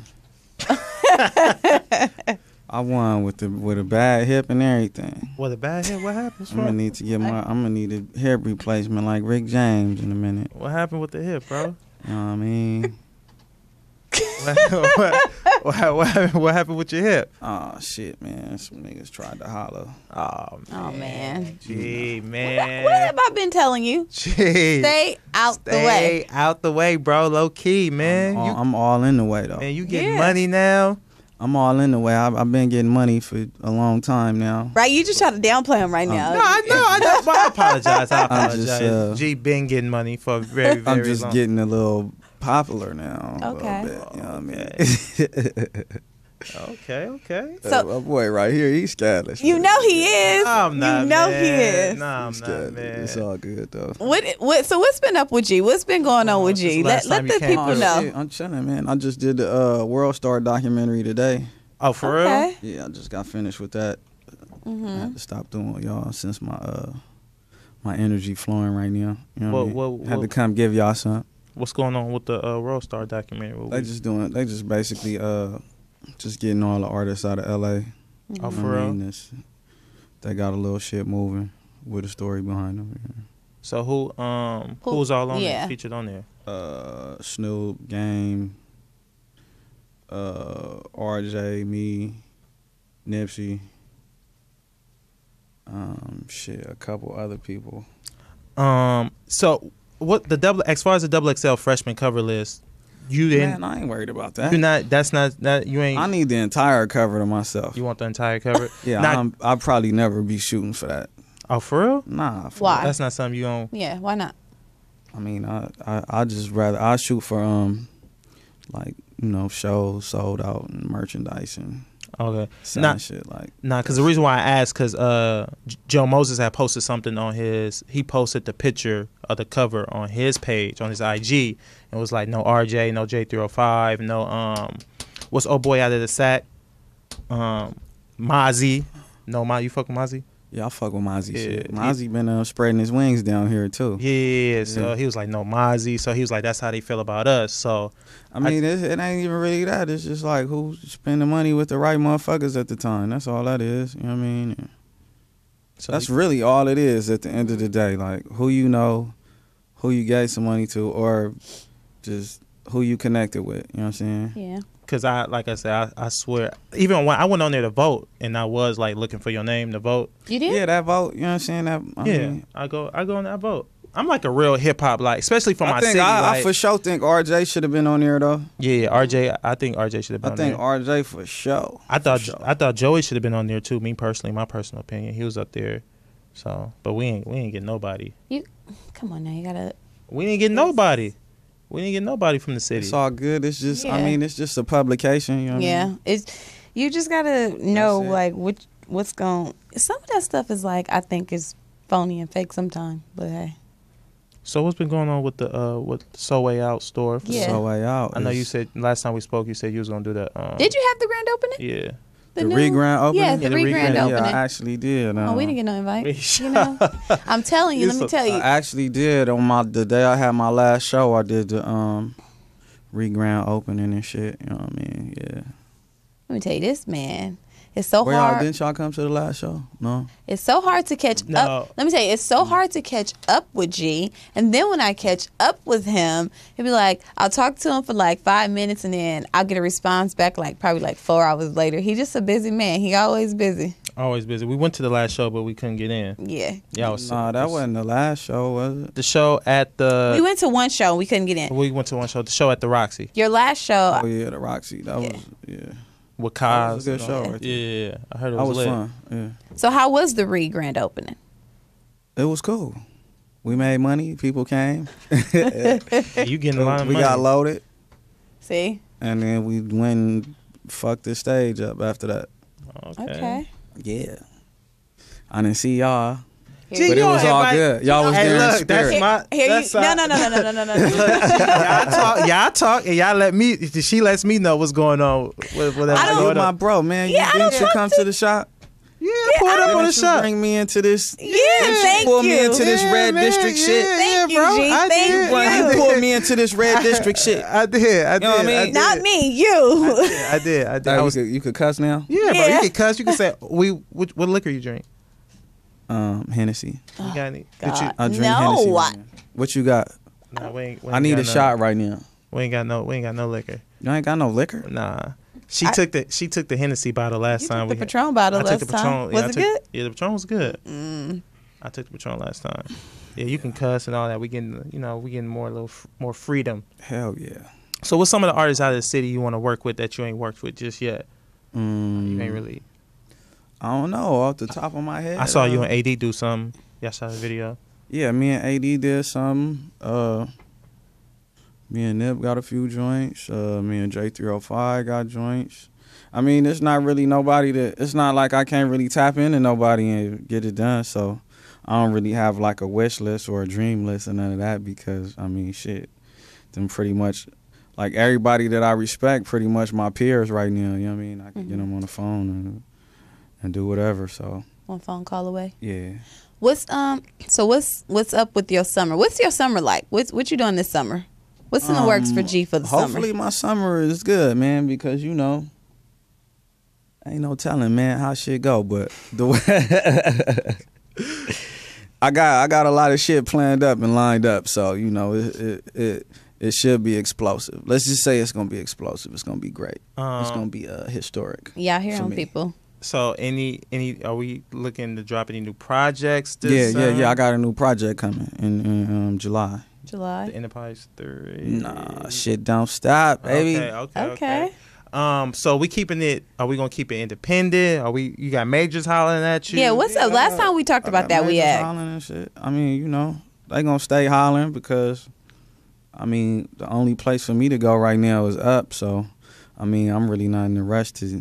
Speaker 3: I won with a bad hip and everything.
Speaker 1: What a bad hit? What happened?
Speaker 3: I'm gonna need a hip replacement like Rick James in a minute.
Speaker 1: What happened with the hip, bro?
Speaker 3: You know what I mean?
Speaker 1: What happened with your hip?
Speaker 3: Oh shit, man. Some niggas tried to holler.
Speaker 1: Oh
Speaker 2: Man.
Speaker 1: Gee, man.
Speaker 2: What have I been telling you?
Speaker 1: Gee.
Speaker 2: Stay out the way.
Speaker 1: Stay out the way, bro. Low key, man.
Speaker 3: I'm all in the way though.
Speaker 1: Man, you getting
Speaker 2: Yeah.
Speaker 1: money now.
Speaker 3: I'm all in the way. I've been getting money for a long time now.
Speaker 2: Right? You just try to downplay him right now.
Speaker 1: No, I know. But I apologize.
Speaker 3: I'm just,
Speaker 1: G been getting money for a very, very
Speaker 3: I'm just
Speaker 1: long.
Speaker 3: getting a little popular now.
Speaker 2: Okay.
Speaker 3: A little bit, you know what I mean?
Speaker 1: Okay.
Speaker 2: So-
Speaker 3: my boy right here, he's scandalous.
Speaker 2: You know he is.
Speaker 1: I'm not,
Speaker 2: you know
Speaker 1: man.
Speaker 2: he is.
Speaker 1: Nah, I'm
Speaker 3: He's
Speaker 1: not,
Speaker 3: scandalous.
Speaker 1: man.
Speaker 3: It's all good though.
Speaker 2: So what's been up with G? What's been going on with
Speaker 1: since
Speaker 2: G?
Speaker 1: last
Speaker 2: Let
Speaker 1: time you
Speaker 2: the
Speaker 1: came
Speaker 2: people
Speaker 1: through.
Speaker 2: know.
Speaker 3: Shit, I'm chilling, man. I just did the World Star documentary today.
Speaker 1: Oh, for
Speaker 2: Okay.
Speaker 3: Yeah, I just got finished with that.
Speaker 2: Mm-hmm.
Speaker 3: I had to stop doing it, y'all since my energy flowing right now. You know what I mean? Had to come give y'all some.
Speaker 1: What's going on with the World Star documentary?
Speaker 3: They just basically just getting all the artists out of LA.
Speaker 1: Oh,
Speaker 3: You
Speaker 1: for
Speaker 3: know what I
Speaker 1: real?
Speaker 3: mean? They got a little shit moving with a story behind them.
Speaker 1: So who's all on
Speaker 2: yeah.
Speaker 1: there? Featured on there?
Speaker 3: Snoop, Game, RJ, me, Nipsey, a couple other people.
Speaker 1: So what as far as the double XL freshman cover list, you didn't.
Speaker 3: Man, I ain't worried about that.
Speaker 1: You're not. That's not. That you ain't.
Speaker 3: I need the entire cover to myself.
Speaker 1: You want the entire cover?
Speaker 3: Yeah,
Speaker 1: Not,
Speaker 3: I'll probably never be shooting for that.
Speaker 1: oh, for real?
Speaker 3: Nah.
Speaker 2: Why?
Speaker 1: That's not something you don't.
Speaker 2: Yeah, why not?
Speaker 3: I mean, I just rather I shoot for shows sold out and merchandise and
Speaker 1: Okay.
Speaker 3: selling shit like.
Speaker 1: Nah, because the reason why I asked, because Joe Moses had posted something on he posted the picture of the cover on his page, on his IG, and was like, no RJ, no J305, no, what's old boy out of the sack? Mozzie. No, you fuck with Mozzie?
Speaker 3: Yeah, I fuck with Mozzie
Speaker 1: Yeah,
Speaker 3: shit. Mozzie been spreading his wings down here too.
Speaker 1: Yeah, so
Speaker 3: Yeah.
Speaker 1: he was like, no Mozzie. So he was like, that's how they feel about us. So
Speaker 3: I mean, it ain't even really that. It's just like who spending money with the right motherfuckers at the time. That's all that is. You know what I mean?
Speaker 1: so
Speaker 3: That's really all it is at the end of the day. Like who you know, who you gave some money to, or just who you connected with. You know what I'm saying?
Speaker 2: Yeah.
Speaker 1: because like I said, I swear, even when I went on there to vote, and I was like looking for your name to vote.
Speaker 2: You did?
Speaker 3: Yeah, that vote. You know what I'm saying? I mean,
Speaker 1: I go on that vote. I'm like a real hip hop, like especially for my city.
Speaker 3: I for sure think RJ should have been on there though.
Speaker 1: Yeah, RJ. I think RJ should have been. I think
Speaker 3: RJ for sure.
Speaker 1: I thought Joey should have been on there too. Me personally, my personal opinion, he was up there. So, but we ain't get nobody.
Speaker 2: Come on now, you gotta.
Speaker 1: We didn't get nobody. We didn't get nobody from the city.
Speaker 3: It's all good. It's just, I mean, it's just a publication. You know what I mean?
Speaker 2: It's you just gotta know like what's going. Some of that stuff is like I think is phony and fake sometimes. But hey.
Speaker 1: So what's been going on with the So Way Out store?
Speaker 3: So Way Out.
Speaker 1: I know you said last time we spoke, you said you was gonna do that.
Speaker 2: Did you have the grand opening?
Speaker 1: Yeah.
Speaker 3: The re-grand opening?
Speaker 2: Yeah, the re-grand opening.
Speaker 3: Yeah, I actually did.
Speaker 2: Oh, we didn't get no invite. You know, I'm telling you. Let me tell you.
Speaker 3: I actually did on the day I had my last show. I did the re-grand opening and shit. You know what I mean? Yeah.
Speaker 2: Let me tell you this, man. It's so hard.
Speaker 3: Didn't y'all come to the last show? No.
Speaker 2: It's so hard to catch up. Let me tell you, it's so hard to catch up with G. And then when I catch up with him, he'll be like, I'll talk to him for like 5 minutes and then I'll get a response back like probably like 4 hours later. He's just a busy man. He always busy.
Speaker 1: Always busy. We went to the last show, but we couldn't get in.
Speaker 2: Yeah.
Speaker 3: Nah, that wasn't the last show, was it?
Speaker 1: The show at the...
Speaker 2: We went to one show. We couldn't get in.
Speaker 1: We went to one show. The show at the Roxy.
Speaker 2: Your last show...
Speaker 3: Oh, yeah, the Roxy. That was... Yeah.
Speaker 1: With Kaz.
Speaker 3: That was a good show right there.
Speaker 1: Yeah. I heard it was lit.
Speaker 3: Fun. Yeah.
Speaker 2: So how was the re-grand opening?
Speaker 3: It was cool. We made money. People came.
Speaker 1: You getting a lot of money.
Speaker 3: We got loaded.
Speaker 2: See?
Speaker 3: And then we went and fucked the stage up after that.
Speaker 2: Okay.
Speaker 3: Yeah. I didn't see y'all. But
Speaker 1: it
Speaker 3: was all good. Y'all was there in spirit.
Speaker 2: No.
Speaker 1: Y'all talk, and y'all let me. She lets me know what's going on.
Speaker 3: I don't my bro, man. Didn't you come to the shop?
Speaker 1: Yeah, I pulled up on the shop.
Speaker 3: Bring me into this.
Speaker 2: Yeah, thank you.
Speaker 3: Pull me into this red district shit.
Speaker 2: Thank you, G. Thank you.
Speaker 3: You pulled me into this red district shit.
Speaker 1: I did.
Speaker 3: You know what I mean?
Speaker 2: Not me, you.
Speaker 1: I did.
Speaker 3: You could cuss now?
Speaker 1: Yeah, bro. You could cuss. You could say, what liquor you drink?
Speaker 3: Hennessy.
Speaker 1: You got any?
Speaker 3: I drink Hennessy. Right now. What you got?
Speaker 1: Nah, we ain't
Speaker 3: I need a shot right now.
Speaker 1: We ain't got no liquor.
Speaker 3: You ain't got no liquor?
Speaker 1: Nah. She took the Hennessy bottle last time.
Speaker 2: The Patron bottle last time. Was it good?
Speaker 1: Yeah, the Patron was good. I took the Patron last time. Yeah, you can cuss and all that. We getting more freedom.
Speaker 3: Hell yeah.
Speaker 1: So what's some of the artists out of the city you want to work with that you ain't worked with just yet? You ain't really.
Speaker 3: I don't know off the top of my head.
Speaker 1: I saw you and AD do something. Y'all saw the video.
Speaker 3: Yeah, me and AD did something. Me and Nip got a few joints. Me and J305 got joints. I mean, it's not really nobody that. It's not like I can't really tap into nobody and get it done. So I don't really have like a wish list or a dream list and none of that because I mean, shit, them pretty much like everybody that I respect, pretty much my peers right now. You know what I mean? I can get them on the phone and do whatever. So
Speaker 2: one phone call away.
Speaker 3: Yeah.
Speaker 2: What's up with your summer? What's your summer like? What you doing this summer? What's in the works for G for the summer?
Speaker 3: Hopefully my summer is good, man, because you know, ain't no telling, man, how shit go. But the way I got a lot of shit planned up and lined up, so you know it should be explosive. Let's just say it's gonna be explosive. It's gonna be great. It's gonna be historic.
Speaker 2: Yeah, I hear on people.
Speaker 1: So any are we looking to drop any new projects?
Speaker 3: Yeah. I got a new project coming in July.
Speaker 2: The
Speaker 1: Enterprise 3.
Speaker 3: Nah, shit don't stop, baby.
Speaker 2: Okay.
Speaker 1: So we keeping it. Are we gonna keep it independent? You got majors hollering at you?
Speaker 2: Yeah. What's up? Last time we talked about that, we had
Speaker 3: hollering and shit. I mean, you know, they gonna stay hollering because, I mean, the only place for me to go right now is up. So, I mean, I'm really not in a rush to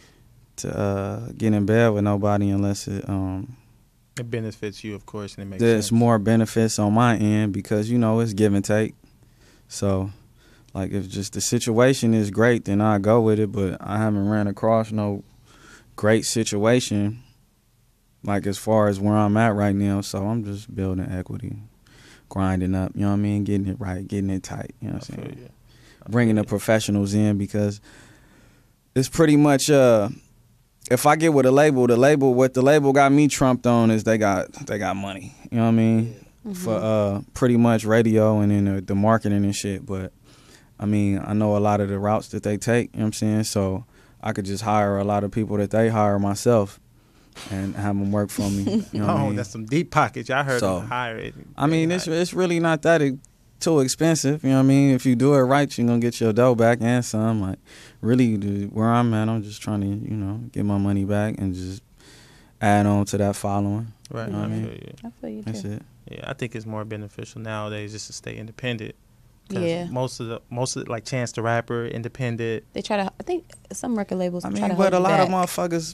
Speaker 3: get in bed with nobody unless it
Speaker 1: benefits you, of course, and it makes
Speaker 3: there's
Speaker 1: sense.
Speaker 3: more benefits on my end because, you know, it's give and take. So, like, if just the situation is great, then I go with it. But I haven't ran across no great situation, like, as far as where I'm at right now. So I'm just building equity, grinding up, you know what I mean? Getting it right, getting it tight, you know what I'm saying? Bringing the professionals in because it's pretty much... if I get with a label, what the label got me trumped on is they got money. You know what I mean? Mm-hmm. For pretty much radio and then the marketing and shit. But I mean, I know a lot of the routes that they take, you know what I'm saying? So I could just hire a lot of people that they hire myself and have them work for me. You know what I mean?
Speaker 1: That's some deep pockets. Y'all heard
Speaker 3: So,
Speaker 1: them hire it.
Speaker 3: I mean, it's really not that too expensive. You know what I mean? If you do it right, you're gonna get your dough back and some. Like, really, where I'm at, I'm just trying to, get my money back and just add on to that following.
Speaker 1: Right.
Speaker 3: You know what I mean?
Speaker 2: I feel you too.
Speaker 3: That's it.
Speaker 1: Yeah, I think it's more beneficial nowadays just to stay independent. 'Cause
Speaker 2: Yeah.
Speaker 1: most of like Chance the Rapper, independent.
Speaker 2: They try to. I think some record labels.
Speaker 3: I
Speaker 2: try
Speaker 3: mean,
Speaker 2: to
Speaker 3: but
Speaker 2: hold
Speaker 3: a
Speaker 2: you
Speaker 3: lot
Speaker 2: back.
Speaker 3: of motherfuckers,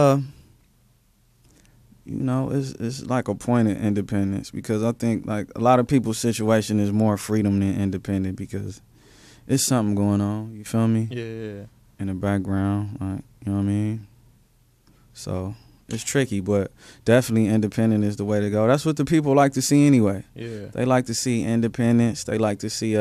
Speaker 3: it's like a point of independence, because I think like a lot of people's situation is more freedom than independent, because it's something going on. You feel me?
Speaker 1: Yeah.
Speaker 3: In the background, like, you know what I mean? So it's tricky, but definitely independent is the way to go. That's what the people like to see anyway.
Speaker 1: Yeah.
Speaker 3: They like to see independence. They like to see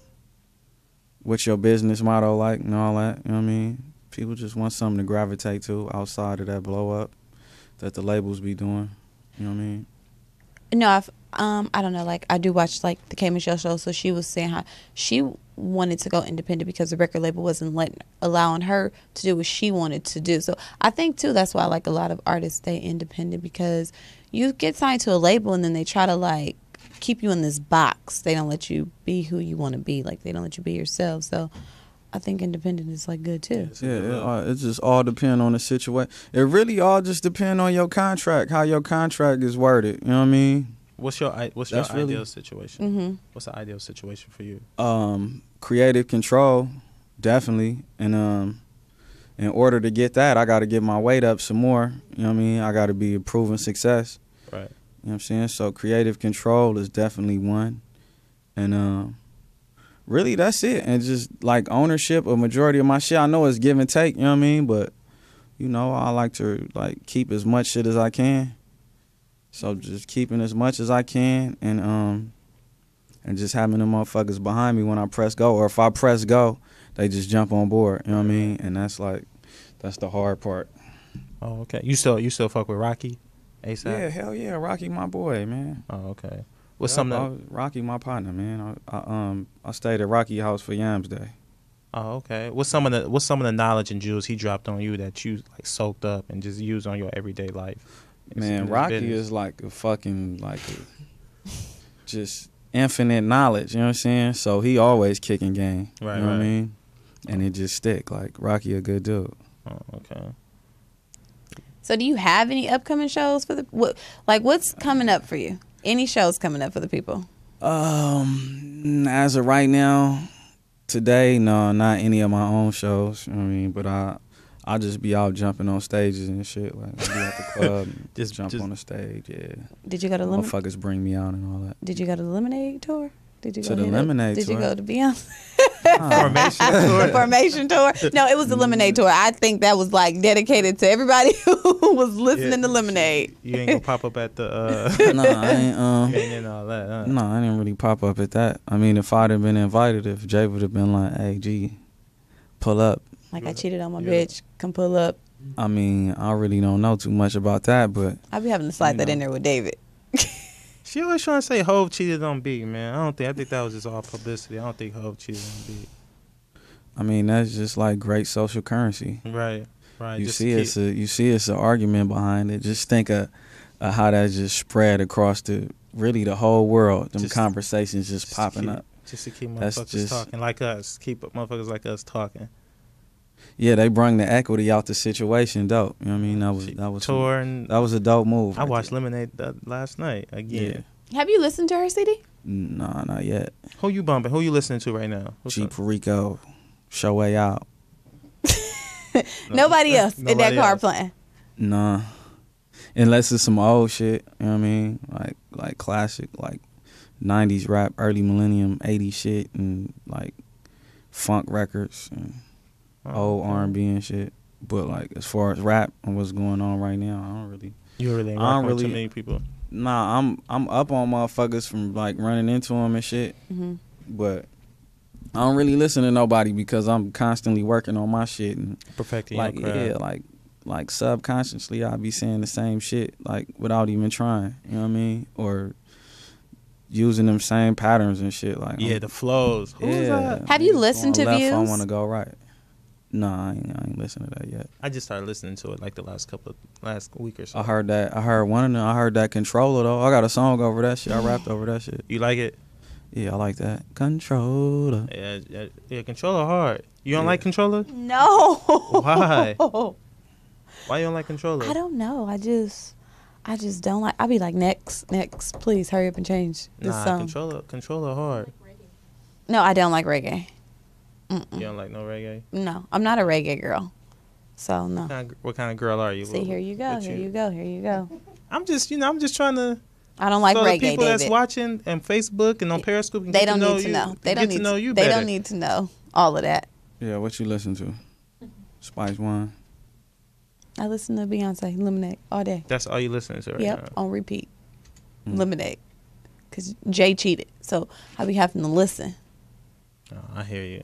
Speaker 3: what's your business motto like and all that. You know what I mean? People just want something to gravitate to outside of that blow up that the labels be doing. You know what I mean?
Speaker 2: No, I don't know. Like, I do watch like the K Michelle show. So she was saying how she wanted to go independent because the record label wasn't allowing her to do what she wanted to do. So I think too that's why like a lot of artists stay independent, because you get signed to a label and then they try to like keep you in this box. They don't let you be who you want to be. Like, they don't let you be yourself. So I think independent is like good too.
Speaker 3: Yeah, it just all depend on the situation. It really all just depend on your contract, how your contract is worded. You know what I mean?
Speaker 1: What's your
Speaker 3: That's really-
Speaker 1: ideal situation?
Speaker 2: Mm-hmm.
Speaker 1: What's the ideal situation for you?
Speaker 3: Creative control, definitely. And in order to get that, I got to get my weight up some more. You know what I mean? I got to be a proven success.
Speaker 1: Right.
Speaker 3: You know what I'm saying? So creative control is definitely one. And really, that's it. And just like ownership, a majority of my shit, I know it's give and take, you know what I mean? But, I like to like keep as much shit as I can. So just keeping as much as I can, and just having them motherfuckers behind me when I press go. Or if I press go, they just jump on board, you know what I mean? And that's the hard part.
Speaker 1: Oh, okay. You still fuck with Rocky, ASAP?
Speaker 3: Yeah, hell yeah, Rocky my boy, man.
Speaker 1: Oh, okay. What's something?
Speaker 3: Rocky my partner, man. I stayed at Rocky house for Yams Day.
Speaker 1: Oh, okay. What's some of the knowledge and jewels he dropped on you that you like soaked up and just use on your everyday life?
Speaker 3: Man, Rocky is like a fucking just infinite knowledge, you know what I'm saying? So he always kicking game.
Speaker 1: Right,
Speaker 3: you know what I
Speaker 1: right.
Speaker 3: mean? And it just stick. Like, Rocky a good dude.
Speaker 1: Oh, okay.
Speaker 2: So do you have any upcoming shows for what's coming up for you? Any shows coming up for the people?
Speaker 3: As of right now, today, no, not any of my own shows. You know what I mean? But I'll just be out jumping on stages and shit. Like, I'll be at the club and
Speaker 1: Just
Speaker 3: jump on the stage, yeah.
Speaker 2: Did you go to
Speaker 3: Motherfuckers bring me out and all that.
Speaker 2: Did you go to the Lemonade tour? Did you
Speaker 3: To
Speaker 2: go
Speaker 3: the
Speaker 2: hit
Speaker 3: Lemonade
Speaker 2: Did
Speaker 3: tour?
Speaker 2: you go to Beyonce?
Speaker 1: Formation tour.
Speaker 2: Formation tour? No, it was the Lemonade tour. I think that was like dedicated to everybody who was listening to Lemonade.
Speaker 1: You ain't gonna pop up at the.
Speaker 3: No, I ain't.
Speaker 1: You ain't in all that. Huh?
Speaker 3: No, I didn't really pop up at that. I mean, if I'd have been invited, if Jay would have been like, "Hey, G, pull up."
Speaker 2: Like, I cheated on my
Speaker 1: Yeah.
Speaker 2: bitch. Come pull up.
Speaker 3: I mean, I really don't know too much about that, but
Speaker 2: I'll be having to slide that in there with David.
Speaker 1: She always trying to say Hov cheated on B, man. I think that was just all publicity. I don't think Hov cheated on B.
Speaker 3: I mean, that's just like great social currency.
Speaker 1: Right.
Speaker 3: You see, it's an argument behind it. Just think of how that just spread across the whole world. Them conversations just popping up.
Speaker 1: Just to keep
Speaker 3: That's
Speaker 1: motherfuckers
Speaker 3: just-
Speaker 1: talking like us. Keep motherfuckers like us talking.
Speaker 3: Yeah, they bring the equity out the situation. Dope. You know what I mean? That was
Speaker 1: tour and
Speaker 3: that was a dope move.
Speaker 1: I
Speaker 3: right
Speaker 1: watched
Speaker 3: there.
Speaker 1: Lemonade last night again.
Speaker 2: Have you listened to her CD?
Speaker 3: Nah, not yet.
Speaker 1: Who you bumping? Who you listening to right now? What's
Speaker 3: G
Speaker 1: up?
Speaker 3: Perico, Show Way Out.
Speaker 2: Nobody else in that
Speaker 1: Nobody
Speaker 2: car
Speaker 1: else.
Speaker 2: playing.
Speaker 3: Nah, unless it's some old shit. You know what I mean? Like classic, like 90s rap, early millennium, 80s shit, and like funk records and old R&B and shit. But like as far as rap and what's going on right now, I don't really.
Speaker 1: You really ain't
Speaker 3: I don't
Speaker 1: rocking with too
Speaker 3: really-
Speaker 1: many people.
Speaker 3: Nah, I'm up on motherfuckers from like running into them and shit.
Speaker 2: Mm-hmm.
Speaker 3: But I don't really listen to nobody because I'm constantly working on my shit and
Speaker 1: Perfecting
Speaker 3: like
Speaker 1: your craft.
Speaker 3: yeah, like subconsciously I'll be saying the same shit like without even trying. You know what I mean? Or using them same patterns and shit. Like
Speaker 1: Yeah, the flows. Who was
Speaker 3: yeah.
Speaker 1: that?
Speaker 2: Have you
Speaker 3: Niggas
Speaker 2: listened
Speaker 3: going
Speaker 2: to
Speaker 3: left,
Speaker 2: Views?
Speaker 3: I want to go right. Nah, I ain't listened to that yet.
Speaker 1: I just started listening to it like the last week or so.
Speaker 3: I heard that. I heard one of them. I heard that Controller though. I got a song over that shit. I rapped over that shit.
Speaker 1: You like it?
Speaker 3: Yeah, I like that. Controller.
Speaker 1: Yeah, Controller hard. You don't like Controller?
Speaker 2: No.
Speaker 1: Why? Why you don't like Controller?
Speaker 2: I don't know. I just don't like. I'll be like, next, please hurry up and change this song.
Speaker 1: Controller hard.
Speaker 2: No, I don't like reggae.
Speaker 1: You don't like no reggae?
Speaker 2: No, I'm not a reggae girl. So no.
Speaker 1: What kind of girl are you?
Speaker 2: See, here you go. Here you go.
Speaker 1: I'm just trying to.
Speaker 2: I don't like
Speaker 1: so
Speaker 2: reggae,
Speaker 1: the people
Speaker 2: David.
Speaker 1: that's watching and Facebook and on Periscope,
Speaker 2: They don't need to know. They don't need to know all of that.
Speaker 3: Yeah, what you listen to? Spice One.
Speaker 2: I listen to Beyonce, Lemonade, all day.
Speaker 1: That's all you listen to right now?
Speaker 2: Yep, on repeat. Lemonade. Because Jay cheated. So I be having to listen.
Speaker 1: Oh, I hear you.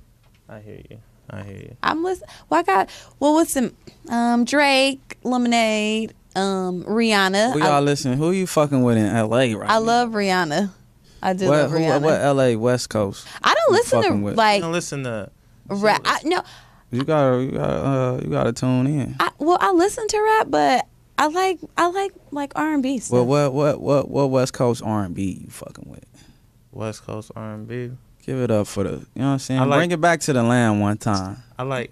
Speaker 2: I'm listening. What's some? Drake, Lemonade, Rihanna.
Speaker 3: Who y'all listen? Who you fucking with in L.A. right now?
Speaker 2: I love Rihanna. I do love Rihanna.
Speaker 3: What L.A. West Coast?
Speaker 2: I don't listen to like.
Speaker 1: I don't listen to.
Speaker 2: No.
Speaker 3: You gotta tune in.
Speaker 2: I listen to rap, but I like R&B stuff.
Speaker 3: Well, what West Coast R&B you fucking with?
Speaker 1: West Coast R&B.
Speaker 3: Give it up for the. You know what I'm saying? Bring it back to the land one time.
Speaker 1: I like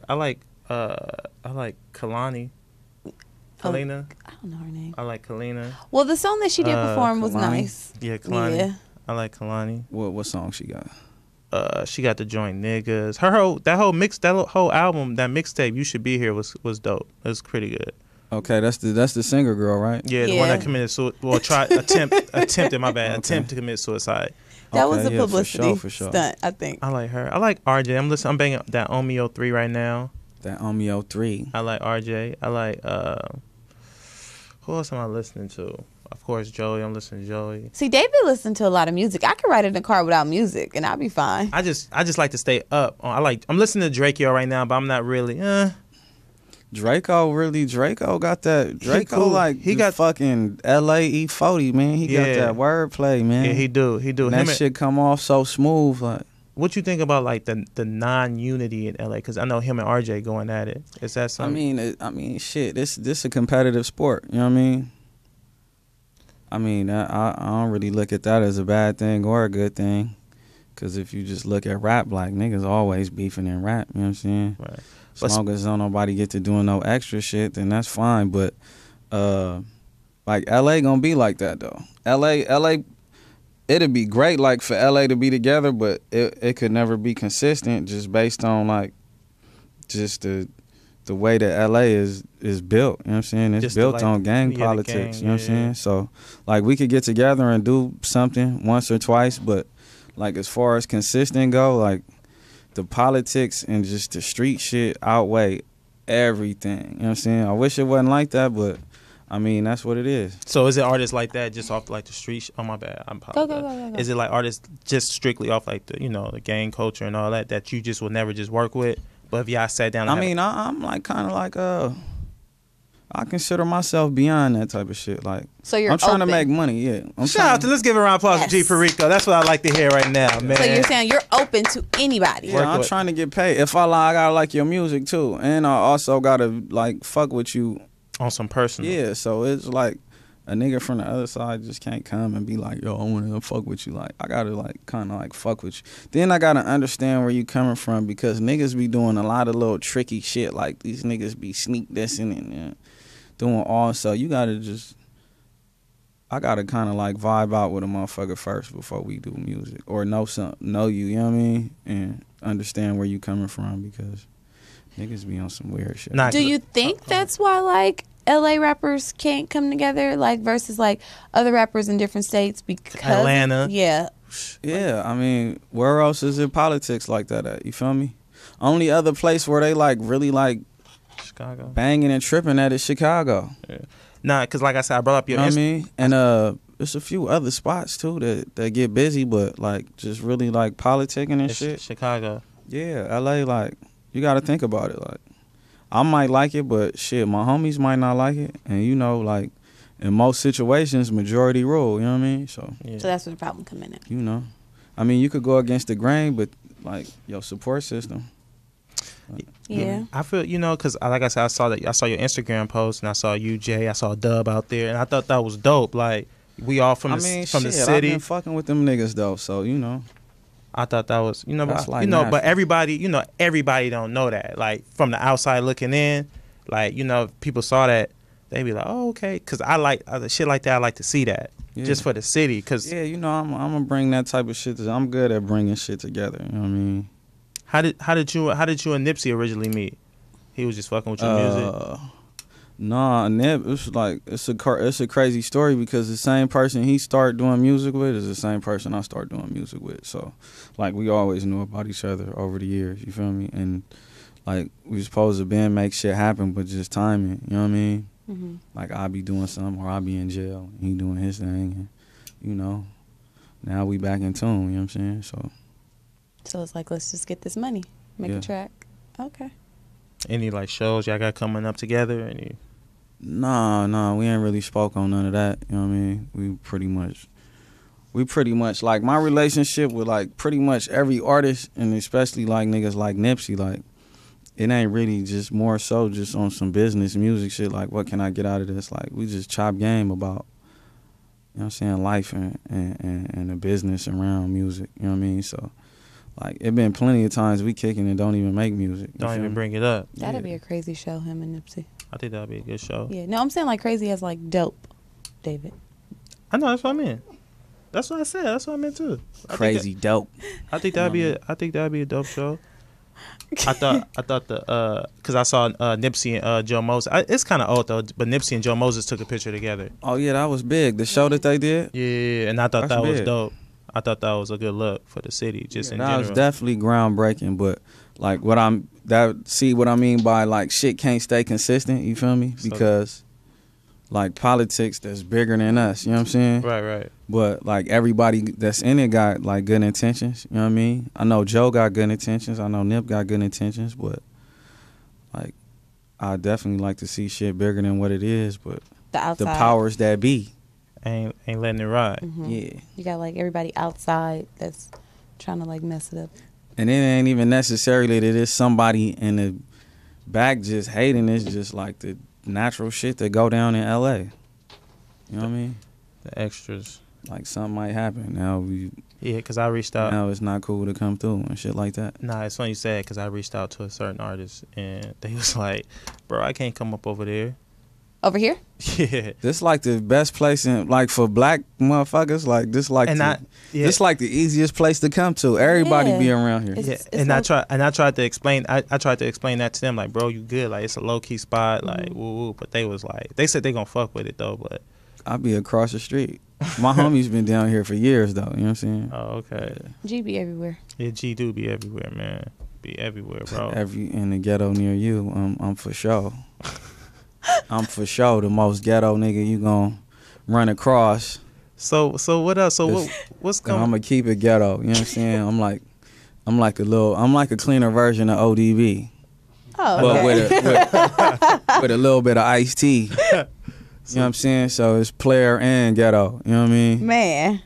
Speaker 1: Kalani. Kalina.
Speaker 2: I don't know her name.
Speaker 1: I like Kalina.
Speaker 2: Well, the song that she did perform was nice.
Speaker 1: Yeah, Kalani.
Speaker 2: Yeah.
Speaker 1: I like Kalani.
Speaker 3: What song she got?
Speaker 1: She got the joint niggas. That whole album, that mixtape, You Should Be Here was dope. It was pretty good.
Speaker 3: Okay, that's the singer girl, right?
Speaker 1: Yeah, the one that committed suicide. Well, attempted. My bad. Okay. Attempt to commit suicide.
Speaker 2: That was a publicity
Speaker 3: for sure.
Speaker 2: stunt, I think.
Speaker 1: I like her. I like RJ. I'm banging that Omeo 3 right now.
Speaker 3: That Omeo 3.
Speaker 1: I like RJ. I like who else am I listening to? Of course, Joey. I'm listening to Joey.
Speaker 2: See, David listened to a lot of music. I could ride in the car without music, and I'd be fine.
Speaker 1: I just like to stay up. I'm listening to Drakeo right now, but I'm not really.
Speaker 3: Draco got that. Draco
Speaker 1: cool.
Speaker 3: he got fucking LA E40, man. He got that wordplay, man.
Speaker 1: Yeah, he do.
Speaker 3: And that shit come off so smooth, like.
Speaker 1: What you think about like the non-unity in LA? Because I know him and RJ going at it. Is that something?
Speaker 3: I mean, shit. This a competitive sport. You know what I mean? I don't really look at that as a bad thing or a good thing. Because if you just look at rap, like, niggas always beefing in rap. You know what I'm saying?
Speaker 1: Right.
Speaker 3: As long as don't nobody get to doing no extra shit, then that's fine. But, like, L.A. gonna be like that, though. L.A., it'd be great, like, for L.A. to be together, but it could never be consistent just based on, like, just the way that L.A. is built. You know what I'm saying? It's just built on gang politics. You know what I'm saying? So, like, we could get together and do something once or twice, but, like, as far as consistent go, like, the politics and just the street shit outweigh everything. You know what I'm saying? I wish it wasn't like that, but, I mean, that's what it is.
Speaker 1: So is it artists like that just off, like, the street? Oh, my bad. I'm
Speaker 2: Go.
Speaker 1: Is it, like, artists just strictly off, like, the gang culture and all that you just would never just work with? But if y'all sat down and
Speaker 3: I'm like kind of like I consider myself beyond that type of shit. Like,
Speaker 2: so I'm
Speaker 3: trying to make money. Yeah.
Speaker 1: Let's give a round of applause to G Perico. That's what I like to hear right now, man.
Speaker 2: So you're saying you're open to anybody?
Speaker 3: Yeah, I'm trying to get paid. If I gotta like your music too, and I also gotta like fuck with you
Speaker 1: on some personal.
Speaker 3: Yeah, so it's like a nigga from the other side just can't come and be like, yo, I want to fuck with you. Like, I gotta like kind of like fuck with you. Then I gotta understand where you coming from, because niggas be doing a lot of little tricky shit. Like, these niggas be sneak dissing and doing all. So you gotta I gotta kind of like vibe out with a motherfucker first before we do music, or know you. You know what I mean? And understand where you coming from, because niggas be on some weird shit.
Speaker 2: Do you think that's why like LA rappers can't come together, like, versus like other rappers in different states? Because
Speaker 1: Atlanta.
Speaker 2: Yeah,
Speaker 3: I mean, where else is it politics like that at? You feel me? Only other place where they like really like
Speaker 1: Chicago
Speaker 3: banging and tripping at is Chicago.
Speaker 1: Yeah. Nah, because like I said, I brought up your.
Speaker 3: You know what I mean? And there's a few other spots too that get busy, but like just really like politicking and shit.
Speaker 1: Chicago.
Speaker 3: Yeah, LA, like, you got to think about it. Like, I might like it, but shit, my homies might not like it. And, you know, like, in most situations, majority rule, you know what I mean? So
Speaker 2: that's where the problem come in at.
Speaker 3: You know. I mean, you could go against the grain, but, like, your support system.
Speaker 2: Yeah.
Speaker 1: I feel, because like I said, I saw your Instagram post, and I saw you, Jay, I saw Dub out there, and I thought that was dope. Like, we all from the
Speaker 3: I've
Speaker 1: city.
Speaker 3: been fucking with them niggas though, so
Speaker 1: I thought that was,
Speaker 3: That's like
Speaker 1: but everybody don't know that. Like, from the outside looking in, like, if people saw that, they be like, oh, okay, because I like shit like that. I like to see that just for the city, because
Speaker 3: I'm gonna bring that type of shit. I'm good at bringing shit together. You know what I mean?
Speaker 1: How did you and Nipsey originally meet? He was just fucking with your music.
Speaker 3: Nah, Nip. It's a crazy story because the same person he started doing music with is the same person I started doing music with. So, like, we always knew about each other over the years. You feel me? And like, we was supposed to been make shit happen, but just timing. You know what I mean? Mm-hmm. Like, I'll be doing something or I'll be in jail. And he doing his thing. And, now we back in tune. You know what I'm saying?
Speaker 2: So it's like, let's just get this money, make a track. Okay. Any
Speaker 1: like shows y'all got coming up together? Any?
Speaker 3: No, we ain't really spoke on none of that. You know what I mean? We pretty much like my relationship with like pretty much every artist, and especially like niggas like Nipsey, like it ain't really just more so just on some business music shit. Like, what can I get out of this? Like, we just chop game about, you know what I'm saying, life and the business around music. You know what I mean? So, like, it been plenty of times we kicking and don't even make music.
Speaker 1: Don't even bring it up.
Speaker 2: That'd be a crazy show, him and Nipsey.
Speaker 1: I think that'd be a good show.
Speaker 2: Yeah. No, I'm saying like crazy as like dope, David.
Speaker 1: I know, that's what I mean. That's what I said. That's what I meant too.
Speaker 3: Crazy dope.
Speaker 1: I think that'd be a dope show. I thought because I saw Nipsey and Joe Moses. It's kind of old though, but Nipsey and Joe Moses took a picture together.
Speaker 3: Oh yeah, that was big. The show that they did.
Speaker 1: Yeah, and I thought that was dope. I thought that was a good look for the city, just in general.
Speaker 3: That was definitely groundbreaking. But like, what I mean by like shit can't stay consistent. You feel me? Because like politics that's bigger than us. You know what I'm saying?
Speaker 1: Right.
Speaker 3: But like everybody that's in it got like good intentions. You know what I mean? I know Joe got good intentions. I know Nip got good intentions. But like, I definitely like to see shit bigger than what it is. But the powers that be
Speaker 1: ain't letting it ride.
Speaker 2: Mm-hmm.
Speaker 3: Yeah.
Speaker 2: You got like everybody outside that's trying to like mess it up.
Speaker 3: And it ain't even necessarily that it's somebody in the back just hating. It's just like the natural shit that go down in LA. You know what I mean?
Speaker 1: The extras.
Speaker 3: Like, something might happen. Now
Speaker 1: because I reached out.
Speaker 3: Now it's not cool to come through and shit like that.
Speaker 1: Nah, it's funny you said, because I reached out to a certain artist and they was like, bro, I can't come up over there.
Speaker 2: Over here?
Speaker 1: Yeah.
Speaker 3: This like the best place in, like, for black motherfuckers. Like, this like this like the easiest place to come to. Everybody be around here.
Speaker 2: It's
Speaker 1: I tried to explain that to them, like, bro, you good, like, it's a low key spot, like, woo. But they was like, they said they gonna fuck with it though, but
Speaker 3: I be across the street. My homie's been down here for years though. You know what I'm saying?
Speaker 1: Oh, okay.
Speaker 2: G be everywhere.
Speaker 1: Yeah, G do be everywhere, man. Be everywhere, bro.
Speaker 3: In the ghetto near you, I'm for sure. I'm for sure the most ghetto nigga you gonna run across.
Speaker 1: So what else? So what's coming?
Speaker 3: I'm gonna keep it ghetto. You know what I'm saying? I'm like a cleaner version of ODB.
Speaker 2: Oh, okay.
Speaker 3: But with a little bit of iced tea. You know what I'm saying? So it's player and ghetto. You know what I mean?
Speaker 2: Man,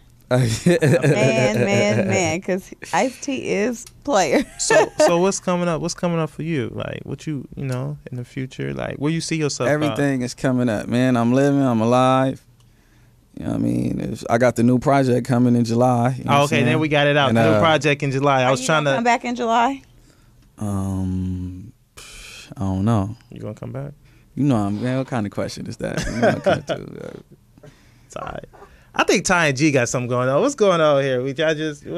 Speaker 2: because Ice-T is player.
Speaker 1: So what's coming up? What's coming up for you? Like, what you in the future? Like, where you see yourself?
Speaker 3: Everything is coming up, man. I'm living. I'm alive. You know what I mean? I got the new project coming in July. You know
Speaker 1: okay, then we got it out.
Speaker 3: And,
Speaker 1: the new project in July. I was trying to
Speaker 2: come back in July.
Speaker 3: I don't know.
Speaker 1: You gonna come back?
Speaker 3: You know, man, what kind of question is that? You know what I'm to,
Speaker 1: Ty. I think Ty and G got something going on. What's going on here? Y'all just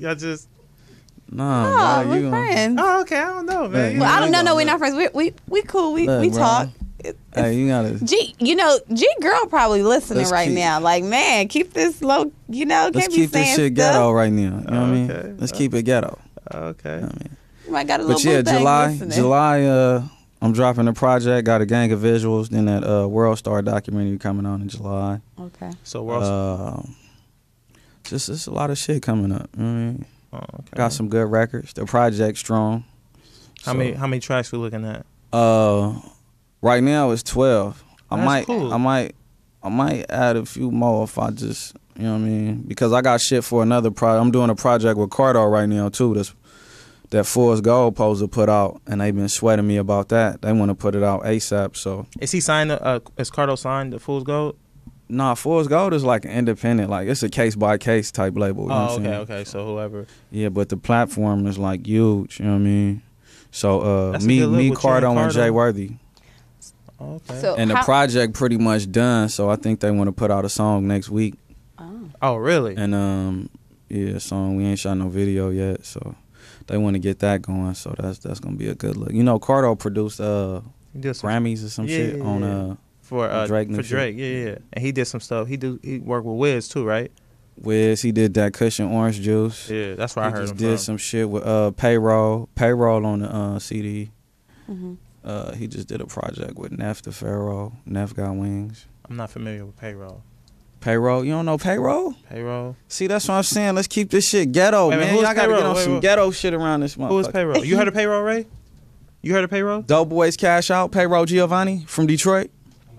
Speaker 3: Nah,
Speaker 2: we're friends.
Speaker 1: Oh, okay. I don't know, man.
Speaker 2: Well, I don't know. No, we're not friends. We cool. We talk.
Speaker 3: Hey, you gotta
Speaker 2: G girl probably listening now. Like, man, keep this low. You know,
Speaker 3: let's
Speaker 2: can't
Speaker 3: keep
Speaker 2: be saying
Speaker 3: this shit
Speaker 2: stuff.
Speaker 3: ghetto right now. You know what I mean? Let's keep it ghetto.
Speaker 1: Okay.
Speaker 3: You know what I mean?
Speaker 2: You might got a little.
Speaker 3: But yeah,
Speaker 2: thing
Speaker 3: July. I'm dropping a project. Got a gang of visuals. Then that World Star documentary coming on in July.
Speaker 2: Okay.
Speaker 1: So World.
Speaker 3: Just a lot of shit coming up. You know what I mean?
Speaker 1: Oh, okay.
Speaker 3: Got some good records. The project's strong.
Speaker 1: How many tracks we looking at?
Speaker 3: Right now it's 12.
Speaker 1: Cool.
Speaker 3: I might add a few more if I just, you know what I mean? Because I got shit for another project. I'm doing a project with Cardo right now too. that Fool's Gold supposed to put out, and they've been sweating me about that. They want to put it out ASAP. So
Speaker 1: Is he signed? Is Cardo signed the Fool's Gold?
Speaker 3: nah, Fool's Gold is like an independent, like it's a case by case type label. You know what I'm saying?
Speaker 1: Okay. So whoever.
Speaker 3: Yeah, but the platform is like huge. You know what I mean? So
Speaker 1: That's a
Speaker 3: me,
Speaker 1: good look with you and
Speaker 3: Cardo, and Jay
Speaker 1: Cardo.
Speaker 3: Worthy,
Speaker 1: Okay.
Speaker 2: So
Speaker 3: and the project pretty much done. So I think they want to put out a song next week.
Speaker 1: Oh, really?
Speaker 3: And yeah, song we ain't shot no video yet, so they want to get that going. So that's gonna be a good look. You know, Cardo produced
Speaker 1: He did some-
Speaker 3: Grammys or some shit
Speaker 1: yeah.
Speaker 3: on
Speaker 1: for
Speaker 3: Drake new
Speaker 1: for
Speaker 3: shit.
Speaker 1: Drake. Yeah. And he did some stuff. He worked with Wiz too, right?
Speaker 3: Wiz. He did that Cushion Orange Juice.
Speaker 1: Yeah, that's where I
Speaker 3: He
Speaker 1: heard
Speaker 3: just
Speaker 1: him
Speaker 3: did
Speaker 1: from.
Speaker 3: some shit with Payroll on the CD. He just did a project with Neff the Pharaoh. Neff got wings.
Speaker 1: I'm not familiar with Payroll.
Speaker 3: Payroll, you don't know Payroll?
Speaker 1: Payroll.
Speaker 3: See, that's what I'm saying. Let's keep this shit ghetto,
Speaker 1: Wait a minute,
Speaker 3: man.
Speaker 1: who's
Speaker 3: Y'all gotta get
Speaker 1: Payroll?
Speaker 3: on
Speaker 1: Wait,
Speaker 3: some
Speaker 1: wait.
Speaker 3: ghetto shit around this motherfucker.
Speaker 1: Who is Payroll? You heard of Payroll, Ray? You heard of Payroll?
Speaker 3: Doughboys Cash Out, Payroll Giovanni from Detroit.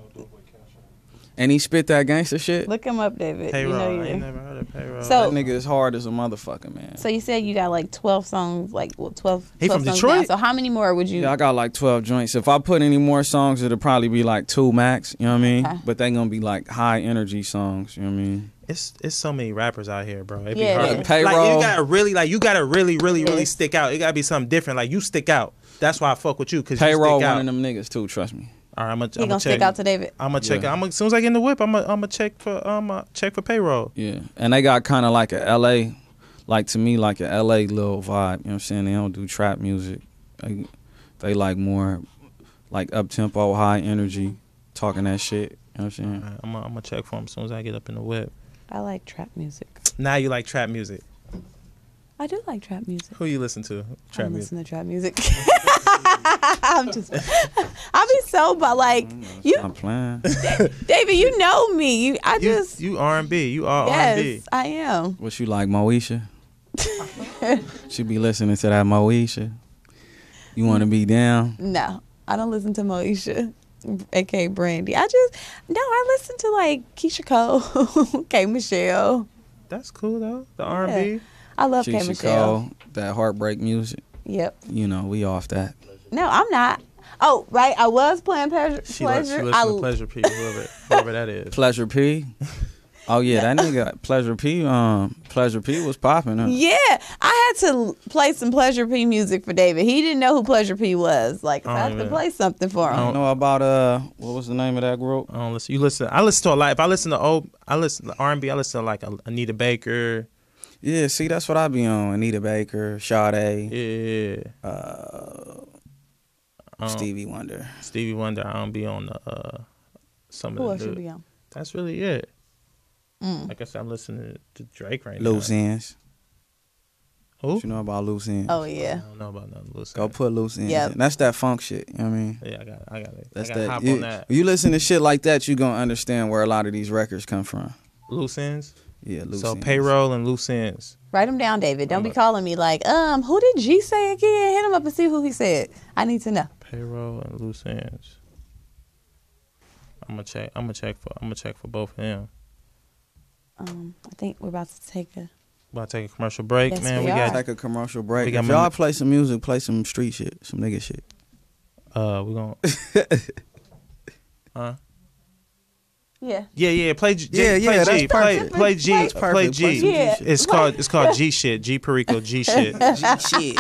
Speaker 3: And he spit that gangster shit.
Speaker 2: Look him up, David.
Speaker 1: Payroll.
Speaker 2: You know
Speaker 1: I
Speaker 2: you.
Speaker 1: ain't never heard of Payroll.
Speaker 2: So-
Speaker 3: That nigga is hard as a motherfucker, man.
Speaker 2: So you said you got like 12 songs, like 12.
Speaker 1: He
Speaker 2: 12
Speaker 1: from
Speaker 2: songs
Speaker 1: Detroit?
Speaker 2: down. So how many more would you?
Speaker 3: Yeah, I got like 12 joints. If I put any more songs, it'll probably be like 2 max, you know what I mean?
Speaker 2: Okay.
Speaker 3: But they gonna be like high energy songs, you know what I mean?
Speaker 1: it's so many rappers out here, bro. It'd
Speaker 2: Yeah,
Speaker 1: be hard.
Speaker 2: it
Speaker 1: to-
Speaker 2: is.
Speaker 3: Payroll.
Speaker 1: You gotta really
Speaker 2: is.
Speaker 1: stick out. It gotta be something different. Like you stick out. That's why I fuck with you, cause
Speaker 3: Payroll
Speaker 1: you stick out.
Speaker 3: one of them niggas too, trust me.
Speaker 1: All right, I'm
Speaker 2: He
Speaker 1: gonna
Speaker 2: gonna
Speaker 1: check.
Speaker 2: stick out to David.
Speaker 1: I'm gonna check.
Speaker 3: Yeah.
Speaker 1: As soon as I get in the whip, I'm gonna check for Payroll.
Speaker 3: Yeah. And they got kind of like a LA, like to me, like a LA little vibe, you know what I'm saying? They don't do trap music. They like more like up tempo, high energy, talking that shit, you know what I'm saying?
Speaker 1: All right, I'm gonna check for him as soon as I get up in the whip.
Speaker 2: I like trap music.
Speaker 1: Now you like trap music.
Speaker 2: I do like trap music.
Speaker 1: Who you listen to? Trap
Speaker 2: I
Speaker 1: music.
Speaker 2: listen to trap music. I'm just, I be so, but like you,
Speaker 3: I'm playing.
Speaker 2: David, you know me.
Speaker 1: You R&B. You are
Speaker 2: yes,
Speaker 1: R&B.
Speaker 2: I am.
Speaker 3: What you like, Moesha? She be listening to that Moesha. You want to be down?
Speaker 2: No, I don't listen to Moesha, aka Brandy. I listen to like Keisha Cole, K Michelle.
Speaker 1: That's cool though. The R&B.
Speaker 2: I love K
Speaker 3: Keisha
Speaker 2: Michelle.
Speaker 3: Cole, that heartbreak music.
Speaker 2: Yep.
Speaker 3: You know, we off that.
Speaker 2: No, I'm not. Oh, right. I was playing Pleasure.
Speaker 1: She listen to Pleasure P. Whoever that is.
Speaker 3: Pleasure P. Oh yeah, that nigga Pleasure P. Pleasure P was popping. Huh?
Speaker 2: Yeah, I had to play some Pleasure P music for David. He didn't know who Pleasure P was. Like, I had to play something for him.
Speaker 3: You know about what was the name of that group?
Speaker 1: I don't listen. You listen. I listen to a lot. If I listen to R&B. I listen to like Anita Baker.
Speaker 3: Yeah, see, that's what I be on. Anita Baker, Sade,
Speaker 1: Yeah.
Speaker 3: Stevie Wonder.
Speaker 1: Stevie Wonder. I don't be on the some
Speaker 2: Who
Speaker 1: of
Speaker 2: else
Speaker 1: the.
Speaker 2: you be on?
Speaker 1: That's really it. Like I said, I'm listening to Drake right now.
Speaker 3: Loose ends.
Speaker 1: Who?
Speaker 3: What you know about loose ends?
Speaker 2: Oh
Speaker 1: I
Speaker 2: yeah.
Speaker 1: don't know about nothing. Loose
Speaker 3: Go
Speaker 1: ends.
Speaker 3: put loose ends.
Speaker 2: Yep.
Speaker 3: In. That's that funk shit. You know what I mean?
Speaker 1: Yeah, I got it.
Speaker 3: That's
Speaker 1: I got to
Speaker 3: that.
Speaker 1: hop
Speaker 3: You,
Speaker 1: on that.
Speaker 3: you listen to shit like that, you gonna understand where a lot of these records come from.
Speaker 1: Loose ends.
Speaker 3: Yeah, loose
Speaker 1: So
Speaker 3: ends.
Speaker 1: Payroll and loose ends.
Speaker 2: Write them down, David. Don't be calling me like, who did G say again? Hit him up and see who he said. I need to know.
Speaker 1: Payroll and loose ends. I'm gonna check for both of them.
Speaker 2: I think we're about to take a.
Speaker 1: About to take a commercial break,
Speaker 2: Yes,
Speaker 1: man.
Speaker 2: we
Speaker 1: We
Speaker 2: are.
Speaker 1: got
Speaker 3: Take a commercial break.
Speaker 1: We got
Speaker 3: If
Speaker 1: my-
Speaker 3: y'all play some music, play some street shit, some nigga shit.
Speaker 1: we gonna
Speaker 2: Yeah.
Speaker 1: yeah play G.
Speaker 3: Yeah,
Speaker 1: play
Speaker 3: that's
Speaker 1: G. Play
Speaker 3: perfect.
Speaker 1: play G.
Speaker 2: That's
Speaker 1: Play
Speaker 3: perfect.
Speaker 1: G.
Speaker 3: Play some G
Speaker 2: Yeah.
Speaker 3: shit.
Speaker 1: It's called G shit. G Perico G shit.
Speaker 3: Shit.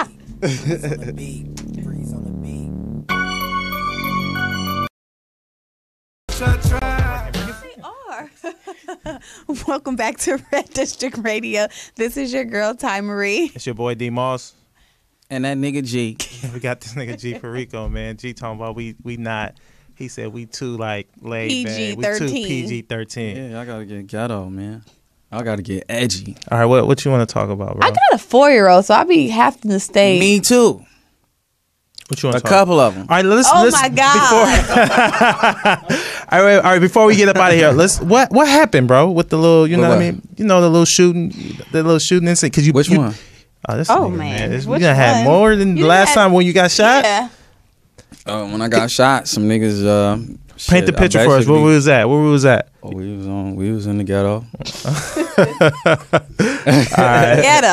Speaker 2: They are. Welcome back to Red District Radio. This is your girl, Ty Marie.
Speaker 1: It's your boy D Moss.
Speaker 3: And that nigga G.
Speaker 1: We got this nigga G Perico, man. G talking about we not. He said we too like laid back. We too
Speaker 2: PG-13.
Speaker 1: PG-13.
Speaker 3: Yeah, I gotta get ghetto, man. I gotta get edgy.
Speaker 1: All right, what you want to talk about, bro?
Speaker 2: I got a 4-year-old, so I be having to stay.
Speaker 3: Me too.
Speaker 1: What you want
Speaker 3: A
Speaker 1: to talk?
Speaker 3: couple of them.
Speaker 1: All right, let's.
Speaker 2: Oh
Speaker 1: let's,
Speaker 2: my God.
Speaker 1: all right. Before we get up out of here, what happened, bro? With the little, you know what I
Speaker 3: What?
Speaker 1: mean? You know the little shooting incident. Cause
Speaker 3: Which one?
Speaker 1: Oh, this
Speaker 2: Oh,
Speaker 1: nigga,
Speaker 2: man.
Speaker 1: You
Speaker 2: Which
Speaker 1: done had
Speaker 2: one?
Speaker 1: more than the
Speaker 2: You
Speaker 1: last
Speaker 2: had-
Speaker 1: time when you got shot.
Speaker 2: Yeah.
Speaker 3: When I got shot, some niggas.
Speaker 1: Paint the
Speaker 3: shit, I
Speaker 1: picture for us. Where
Speaker 3: basically-
Speaker 1: we was at? Where we was at?
Speaker 3: Oh, we was in the ghetto.
Speaker 1: All right.
Speaker 2: Ghetto.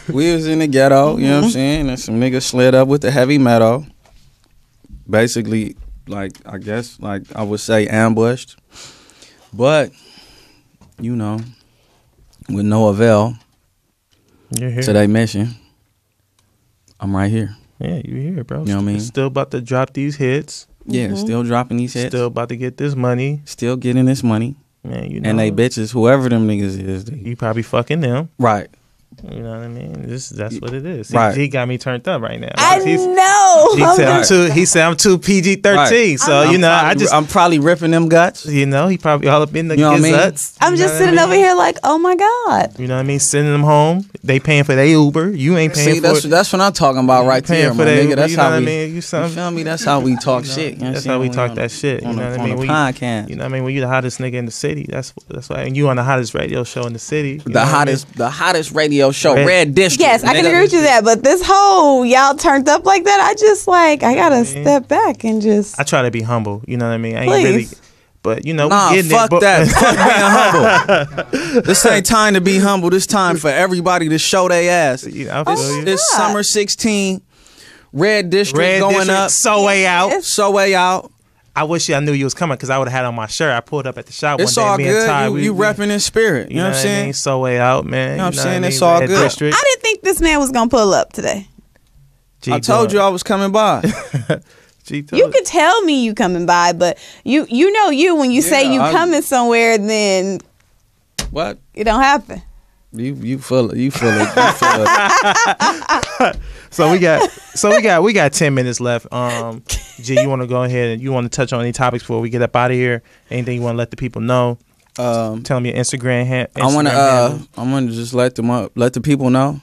Speaker 3: We was in the ghetto, you know what I'm saying? And some niggas slid up with the heavy metal. Basically, like, I guess, like, I would say ambushed. But, you know, with no avail
Speaker 1: You're here.
Speaker 3: to their mission, I'm right here.
Speaker 1: Yeah, you here, bro.
Speaker 3: You know what I mean?
Speaker 1: Still about to drop these hits.
Speaker 3: Yeah, still dropping these hits.
Speaker 1: Still about to get this money.
Speaker 3: Still getting this money.
Speaker 1: Man, you know.
Speaker 3: And they bitches, whoever them niggas is.
Speaker 1: You probably fucking them.
Speaker 3: Right.
Speaker 1: You know what I mean? That's what it is.
Speaker 3: Right.
Speaker 1: He got me turned up right now.
Speaker 2: I
Speaker 1: He's-
Speaker 2: know.
Speaker 1: He said I'm too PG-13.
Speaker 3: Right.
Speaker 1: So you know,
Speaker 3: I'm probably ripping them guts.
Speaker 1: you know, he probably all up in the
Speaker 3: You know what I mean?
Speaker 1: gazettes.
Speaker 2: I'm just sitting over here like, oh my God.
Speaker 1: You know what I mean? Sending them home. They paying for their Uber. You ain't paying
Speaker 3: See,
Speaker 1: for it.
Speaker 3: that's what I'm talking about right
Speaker 1: Paying
Speaker 3: there,
Speaker 1: for
Speaker 3: my
Speaker 1: that
Speaker 3: nigga.
Speaker 1: Uber,
Speaker 3: That's
Speaker 1: you know
Speaker 3: how
Speaker 1: what I
Speaker 3: we.
Speaker 1: mean? You
Speaker 3: You feel me? That's how we talk shit. You know
Speaker 1: That's
Speaker 3: what I'm
Speaker 1: how we
Speaker 3: saying?
Speaker 1: talk that shit. You
Speaker 3: On
Speaker 1: know
Speaker 3: the,
Speaker 1: what I
Speaker 3: on
Speaker 1: mean?
Speaker 3: the
Speaker 1: When
Speaker 3: podcast.
Speaker 1: you know what I mean? When you the hottest nigga in the city, that's why. And you on the hottest radio show in the city. You know what I mean?
Speaker 3: The hottest radio show,
Speaker 1: Red-
Speaker 3: Red District.
Speaker 2: Yes, I can
Speaker 3: nigga.
Speaker 2: agree with you that, but this whole y'all turned up like that, I just like, I gotta step back and just.
Speaker 1: I try to be humble. You know what I mean? I ain't
Speaker 2: Please.
Speaker 1: really. But you know,
Speaker 3: Nah,
Speaker 1: we getting
Speaker 3: fuck
Speaker 1: it. But,
Speaker 3: that. Fuck being humble. This ain't time to be humble. This time for everybody to show their ass.
Speaker 1: Yeah, I feel you.
Speaker 3: It's summer 16. Red District
Speaker 1: Red
Speaker 3: going
Speaker 1: District,
Speaker 3: up.
Speaker 1: So way out.
Speaker 3: So way out.
Speaker 1: I wish I knew you was coming because I would have had on my shirt. I pulled up at the shop
Speaker 3: It's
Speaker 1: one day.
Speaker 3: all
Speaker 1: me and Ty,
Speaker 3: good. You repping in spirit. You know what I'm
Speaker 1: I
Speaker 3: saying?
Speaker 1: mean? So way out, man.
Speaker 3: You know what I'm saying?
Speaker 1: I
Speaker 3: It's
Speaker 1: mean?
Speaker 3: all
Speaker 1: Red
Speaker 3: good.
Speaker 1: District.
Speaker 2: I didn't think this man was gonna pull up today.
Speaker 1: G
Speaker 3: I told you I was coming by.
Speaker 1: G told
Speaker 2: You could tell me you coming by, but you know you when you say you
Speaker 3: I-
Speaker 2: coming somewhere, then
Speaker 3: What?
Speaker 2: it don't happen.
Speaker 3: You full of.
Speaker 1: So we got 10 minutes left. G, you want to go ahead and you want to touch on any topics before we get up out of here? Anything you want to let the people know? Tell them your Instagram handle.
Speaker 3: I want to just let the people know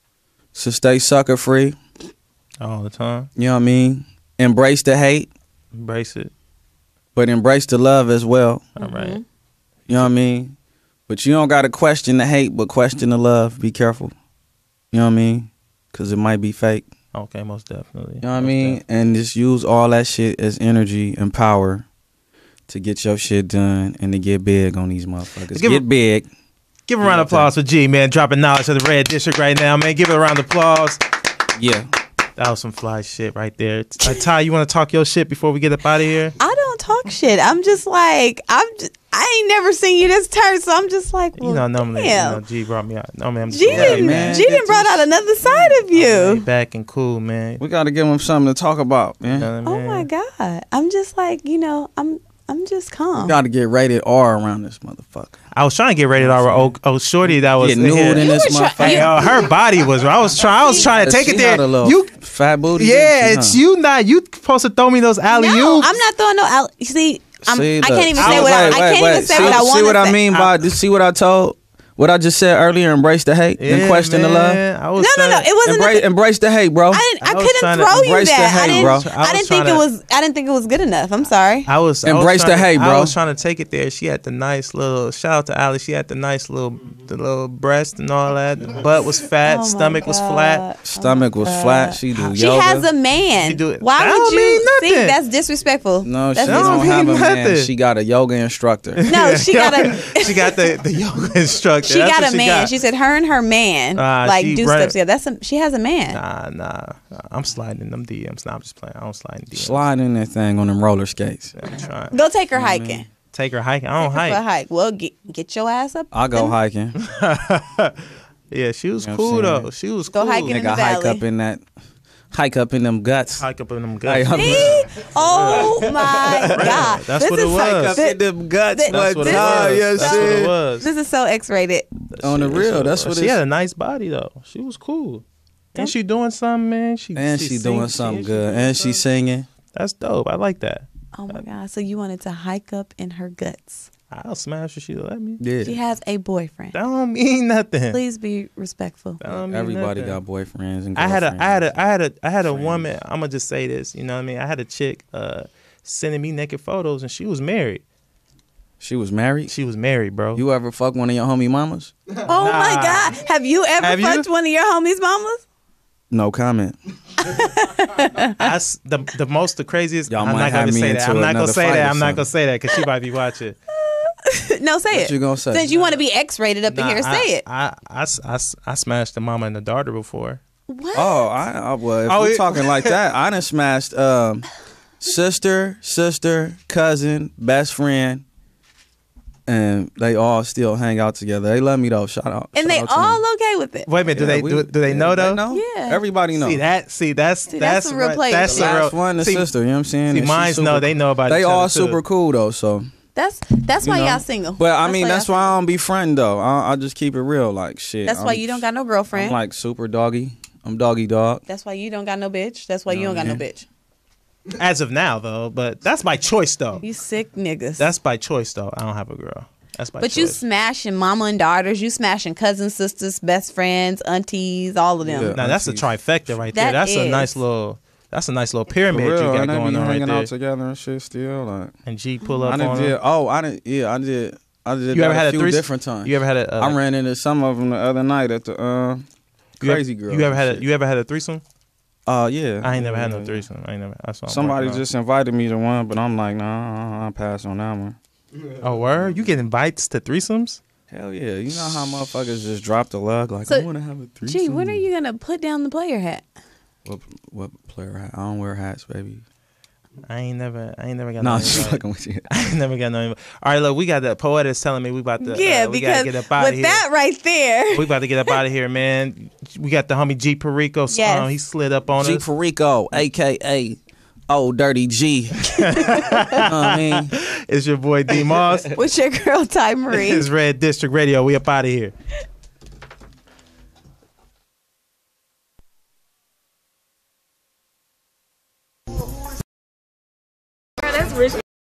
Speaker 3: to stay sucker free.
Speaker 1: all the time.
Speaker 3: You know what I mean? Embrace the hate,
Speaker 1: Embrace it.
Speaker 3: but embrace the love as well.
Speaker 1: All right.
Speaker 3: You know what I mean? But you don't got to question the hate, but question the love. Be careful. You know what I mean? Because it might be fake.
Speaker 1: Okay, most definitely.
Speaker 3: You know what I mean? And just use all that shit as energy and power to get your shit done and to get big on these motherfuckers. Get big.
Speaker 1: Give a round of applause for G, man. Dropping knowledge to the Red District right now, man. Give it a round of applause.
Speaker 3: Yeah.
Speaker 1: That was some fly shit right there. Ty, you want to talk your shit before we get up out of here?
Speaker 2: I don't talk shit. I'm just like I ain't never seen you this turn, so I'm just like, well,
Speaker 1: You know, normally,
Speaker 2: damn.
Speaker 1: G brought me out. No, man, I'm just
Speaker 2: G
Speaker 1: glad,
Speaker 2: didn't,
Speaker 3: man.
Speaker 2: G didn't brought out another side of you.
Speaker 1: Laid back and cool, man.
Speaker 3: We got to give them something to talk about, man.
Speaker 1: You know what I
Speaker 2: Oh
Speaker 1: mean?
Speaker 2: my God, I'm just like, I'm just calm.
Speaker 3: We got to get rated R around this motherfucker.
Speaker 1: I was trying to get rated R. Oh, shorty, that was
Speaker 3: Get nude
Speaker 1: here.
Speaker 3: in this
Speaker 2: were try-
Speaker 3: motherfucker.
Speaker 1: Hey, her body was. I was trying to take
Speaker 3: She
Speaker 1: it there.
Speaker 3: had a little
Speaker 1: You,
Speaker 3: fat booty.
Speaker 1: yeah,
Speaker 3: didn't
Speaker 1: it's
Speaker 3: she, huh?
Speaker 1: you. Not you. Supposed to throw me those alley
Speaker 2: No,
Speaker 1: oops.
Speaker 2: I'm not throwing no out. You see, I
Speaker 3: See,
Speaker 2: can't
Speaker 3: look.
Speaker 2: even say what I can't even say what I want
Speaker 3: See
Speaker 2: to
Speaker 3: what I
Speaker 2: say.
Speaker 3: mean by see what I told? What I just said earlier, embrace the hate and question the love.
Speaker 1: I was
Speaker 2: No,
Speaker 1: trying-
Speaker 2: it wasn't.
Speaker 3: Embrace the hate, bro.
Speaker 2: I
Speaker 1: I was
Speaker 2: couldn't
Speaker 1: trying to
Speaker 2: throw you
Speaker 3: embrace the
Speaker 2: that.
Speaker 3: hate,
Speaker 2: I
Speaker 3: bro.
Speaker 2: didn't.
Speaker 1: I was
Speaker 2: I didn't
Speaker 1: trying
Speaker 2: think it
Speaker 1: to-
Speaker 2: was. I didn't think it was good enough. I'm sorry.
Speaker 1: I was
Speaker 3: Embrace
Speaker 1: trying
Speaker 3: the hate,
Speaker 1: I
Speaker 3: bro.
Speaker 1: was trying to take it there. She had the nice little shout out to Allyse. She had the nice little breast and all that. The butt was fat.
Speaker 2: Oh my
Speaker 1: Stomach was flat.
Speaker 3: Stomach was flat. She do
Speaker 2: She
Speaker 3: yoga.
Speaker 2: has a man.
Speaker 1: She do it.
Speaker 2: Why
Speaker 1: That
Speaker 2: would
Speaker 1: don't
Speaker 2: you
Speaker 1: mean
Speaker 2: see?
Speaker 1: nothing.
Speaker 2: That's disrespectful.
Speaker 3: No, she
Speaker 2: That's
Speaker 3: don't have a
Speaker 1: mean
Speaker 3: man.
Speaker 1: nothing.
Speaker 3: She got a yoga instructor.
Speaker 2: No, she got a.
Speaker 1: She got the yoga instructor.
Speaker 2: She
Speaker 1: That's
Speaker 2: got
Speaker 1: what
Speaker 2: a man.
Speaker 1: got.
Speaker 2: She said her and her man like
Speaker 1: she
Speaker 2: do
Speaker 1: right.
Speaker 2: steps. Yeah, she has a man.
Speaker 1: Nah. I'm sliding in them DMs. Nah, I'm just playing. I don't slide in DMs.
Speaker 3: Slide in that thing on them roller skates.
Speaker 1: I'm trying.
Speaker 2: Go take her hiking.
Speaker 1: Take her hiking. I don't
Speaker 2: For a
Speaker 1: hike.
Speaker 2: hike. Well, get your ass up.
Speaker 3: I go hiking.
Speaker 1: Yeah, she was
Speaker 3: You know what
Speaker 1: cool
Speaker 3: I'm saying?
Speaker 1: though. She was
Speaker 2: Go
Speaker 1: cool.
Speaker 2: hiking in
Speaker 3: Nigga
Speaker 2: the
Speaker 3: hike
Speaker 2: valley.
Speaker 3: up in that. Hike up in them guts.
Speaker 1: Hike up in them
Speaker 3: Hey,
Speaker 1: guts.
Speaker 3: I'm-
Speaker 2: See? Oh my God.
Speaker 1: That's
Speaker 2: This
Speaker 1: what it
Speaker 2: is
Speaker 1: was.
Speaker 3: Hike up in them guts.
Speaker 1: That's what it
Speaker 3: time,
Speaker 1: was.
Speaker 3: yeah,
Speaker 1: That's what
Speaker 3: shit.
Speaker 1: it was.
Speaker 2: This is so X-rated.
Speaker 3: On the real, that's what
Speaker 1: she
Speaker 3: it's.
Speaker 1: had a nice body though. She was cool. And she doing something, man. She
Speaker 3: doing something good. And she singing.
Speaker 1: That's dope. I like that.
Speaker 2: Oh my God. So you wanted to hike up in her guts.
Speaker 1: I'll smash her. She let me.
Speaker 3: Yeah.
Speaker 2: She has a boyfriend.
Speaker 1: That don't mean nothing.
Speaker 2: Please be respectful.
Speaker 1: That don't mean
Speaker 3: Everybody
Speaker 1: nothing.
Speaker 3: got boyfriends and
Speaker 1: I
Speaker 3: girlfriends.
Speaker 1: had a woman. I'm gonna just say this. You know what I mean? I had a chick sending me naked photos, and she was married.
Speaker 3: She was married.
Speaker 1: She was married, bro.
Speaker 3: You ever fuck one of your homie mamas?
Speaker 2: Oh my God. Have you ever
Speaker 1: Have you?
Speaker 2: fucked one of your homies' mamas?
Speaker 3: No comment.
Speaker 1: The craziest.
Speaker 3: Y'all
Speaker 1: I'm
Speaker 3: might
Speaker 1: not gonna
Speaker 3: have me
Speaker 1: say
Speaker 3: into
Speaker 1: that. I'm not gonna
Speaker 3: another
Speaker 1: say
Speaker 3: fight
Speaker 1: that.
Speaker 3: or
Speaker 1: I'm not gonna
Speaker 3: something.
Speaker 1: say that because she might be watching.
Speaker 2: No, say
Speaker 3: What
Speaker 2: it.
Speaker 3: you gonna say?
Speaker 2: Since you want to be X-rated up in here, say it.
Speaker 1: I smashed the mama and the daughter before.
Speaker 2: What?
Speaker 3: Oh, well, if we're talking like that, I done smashed sister, cousin, best friend, and they all still hang out together. They love me though. Shout out.
Speaker 2: And they all okay with it.
Speaker 1: Wait a minute, do they know though?
Speaker 3: They know?
Speaker 2: Yeah.
Speaker 3: Everybody knows.
Speaker 2: that's some real players.
Speaker 1: That's
Speaker 3: The
Speaker 1: a real
Speaker 3: last one, the sister. You know what I'm saying?
Speaker 1: See,
Speaker 3: And she's
Speaker 1: mine's
Speaker 3: super-
Speaker 1: know they know about
Speaker 3: They
Speaker 1: each
Speaker 3: all
Speaker 1: other, too.
Speaker 3: super cool though. So
Speaker 2: That's why
Speaker 3: you know.
Speaker 2: y'all single.
Speaker 3: But I mean, that's why I
Speaker 2: y'all
Speaker 3: don't be friend though. I just keep it real, like shit.
Speaker 2: That's why you don't got no girlfriend.
Speaker 3: I'm like super doggy. I'm doggy dog.
Speaker 2: That's why you don't got no bitch. That's why you don't got no bitch.
Speaker 1: As of now though, but that's by choice though.
Speaker 2: You sick niggas.
Speaker 1: That's by choice though. I don't have a girl. That's by
Speaker 2: But
Speaker 1: choice.
Speaker 2: you smashing mama and daughters. You smashing cousins, sisters, best friends, aunties, all of them.
Speaker 3: Yeah.
Speaker 1: Now that's a trifecta right there.
Speaker 2: That
Speaker 1: That's a
Speaker 2: is.
Speaker 1: nice little. That's a nice little
Speaker 3: For
Speaker 1: pyramid
Speaker 3: real,
Speaker 1: you got
Speaker 3: and they
Speaker 1: going
Speaker 3: be
Speaker 1: on right
Speaker 3: hanging
Speaker 1: there.
Speaker 3: out together and shit still. Like
Speaker 1: And G pull up
Speaker 3: I
Speaker 1: on
Speaker 3: done
Speaker 1: them.
Speaker 3: did. Oh, I did. Yeah, I did. I did.
Speaker 1: You ever
Speaker 3: that
Speaker 1: had
Speaker 3: a
Speaker 1: a
Speaker 3: few
Speaker 1: threesome?
Speaker 3: different times.
Speaker 1: You ever had a?
Speaker 3: I ran into some of them the other night at the Crazy Girl.
Speaker 1: You ever had a? You ever had a threesome?
Speaker 3: Yeah.
Speaker 1: I ain't never had
Speaker 3: Yeah,
Speaker 1: no
Speaker 3: yeah.
Speaker 1: threesome. I ain't never. That's what I'm
Speaker 3: Somebody
Speaker 1: working on.
Speaker 3: just invited me to one, but I'm like, nah, I'll pass on that one.
Speaker 1: Oh, word? You get invites to threesomes?
Speaker 3: Hell yeah. You know how motherfuckers just drop the lug like,
Speaker 2: So,
Speaker 3: I want to have a threesome.
Speaker 2: Gee, when are you gonna put down the player hat?
Speaker 3: What player hat? I don't wear hats, baby.
Speaker 1: I ain't never got
Speaker 3: No,
Speaker 1: no
Speaker 3: just
Speaker 1: invite.
Speaker 3: fucking with you.
Speaker 1: I ain't never got no invite. All right, look, we got the poet is telling me we about to we gotta
Speaker 2: because
Speaker 1: get up out of
Speaker 2: with
Speaker 1: here.
Speaker 2: that right there,
Speaker 1: We about to get up out of here, man. We got the homie G Perico.
Speaker 2: Yes.
Speaker 1: He slid up on
Speaker 3: G
Speaker 1: us.
Speaker 3: Perico, a.k.a. Old Dirty G. You know what I mean?
Speaker 1: It's your boy D Moss.
Speaker 2: with your girl Ty Marie.
Speaker 1: It's Red District Radio. We up out of here.
Speaker 2: That's rich.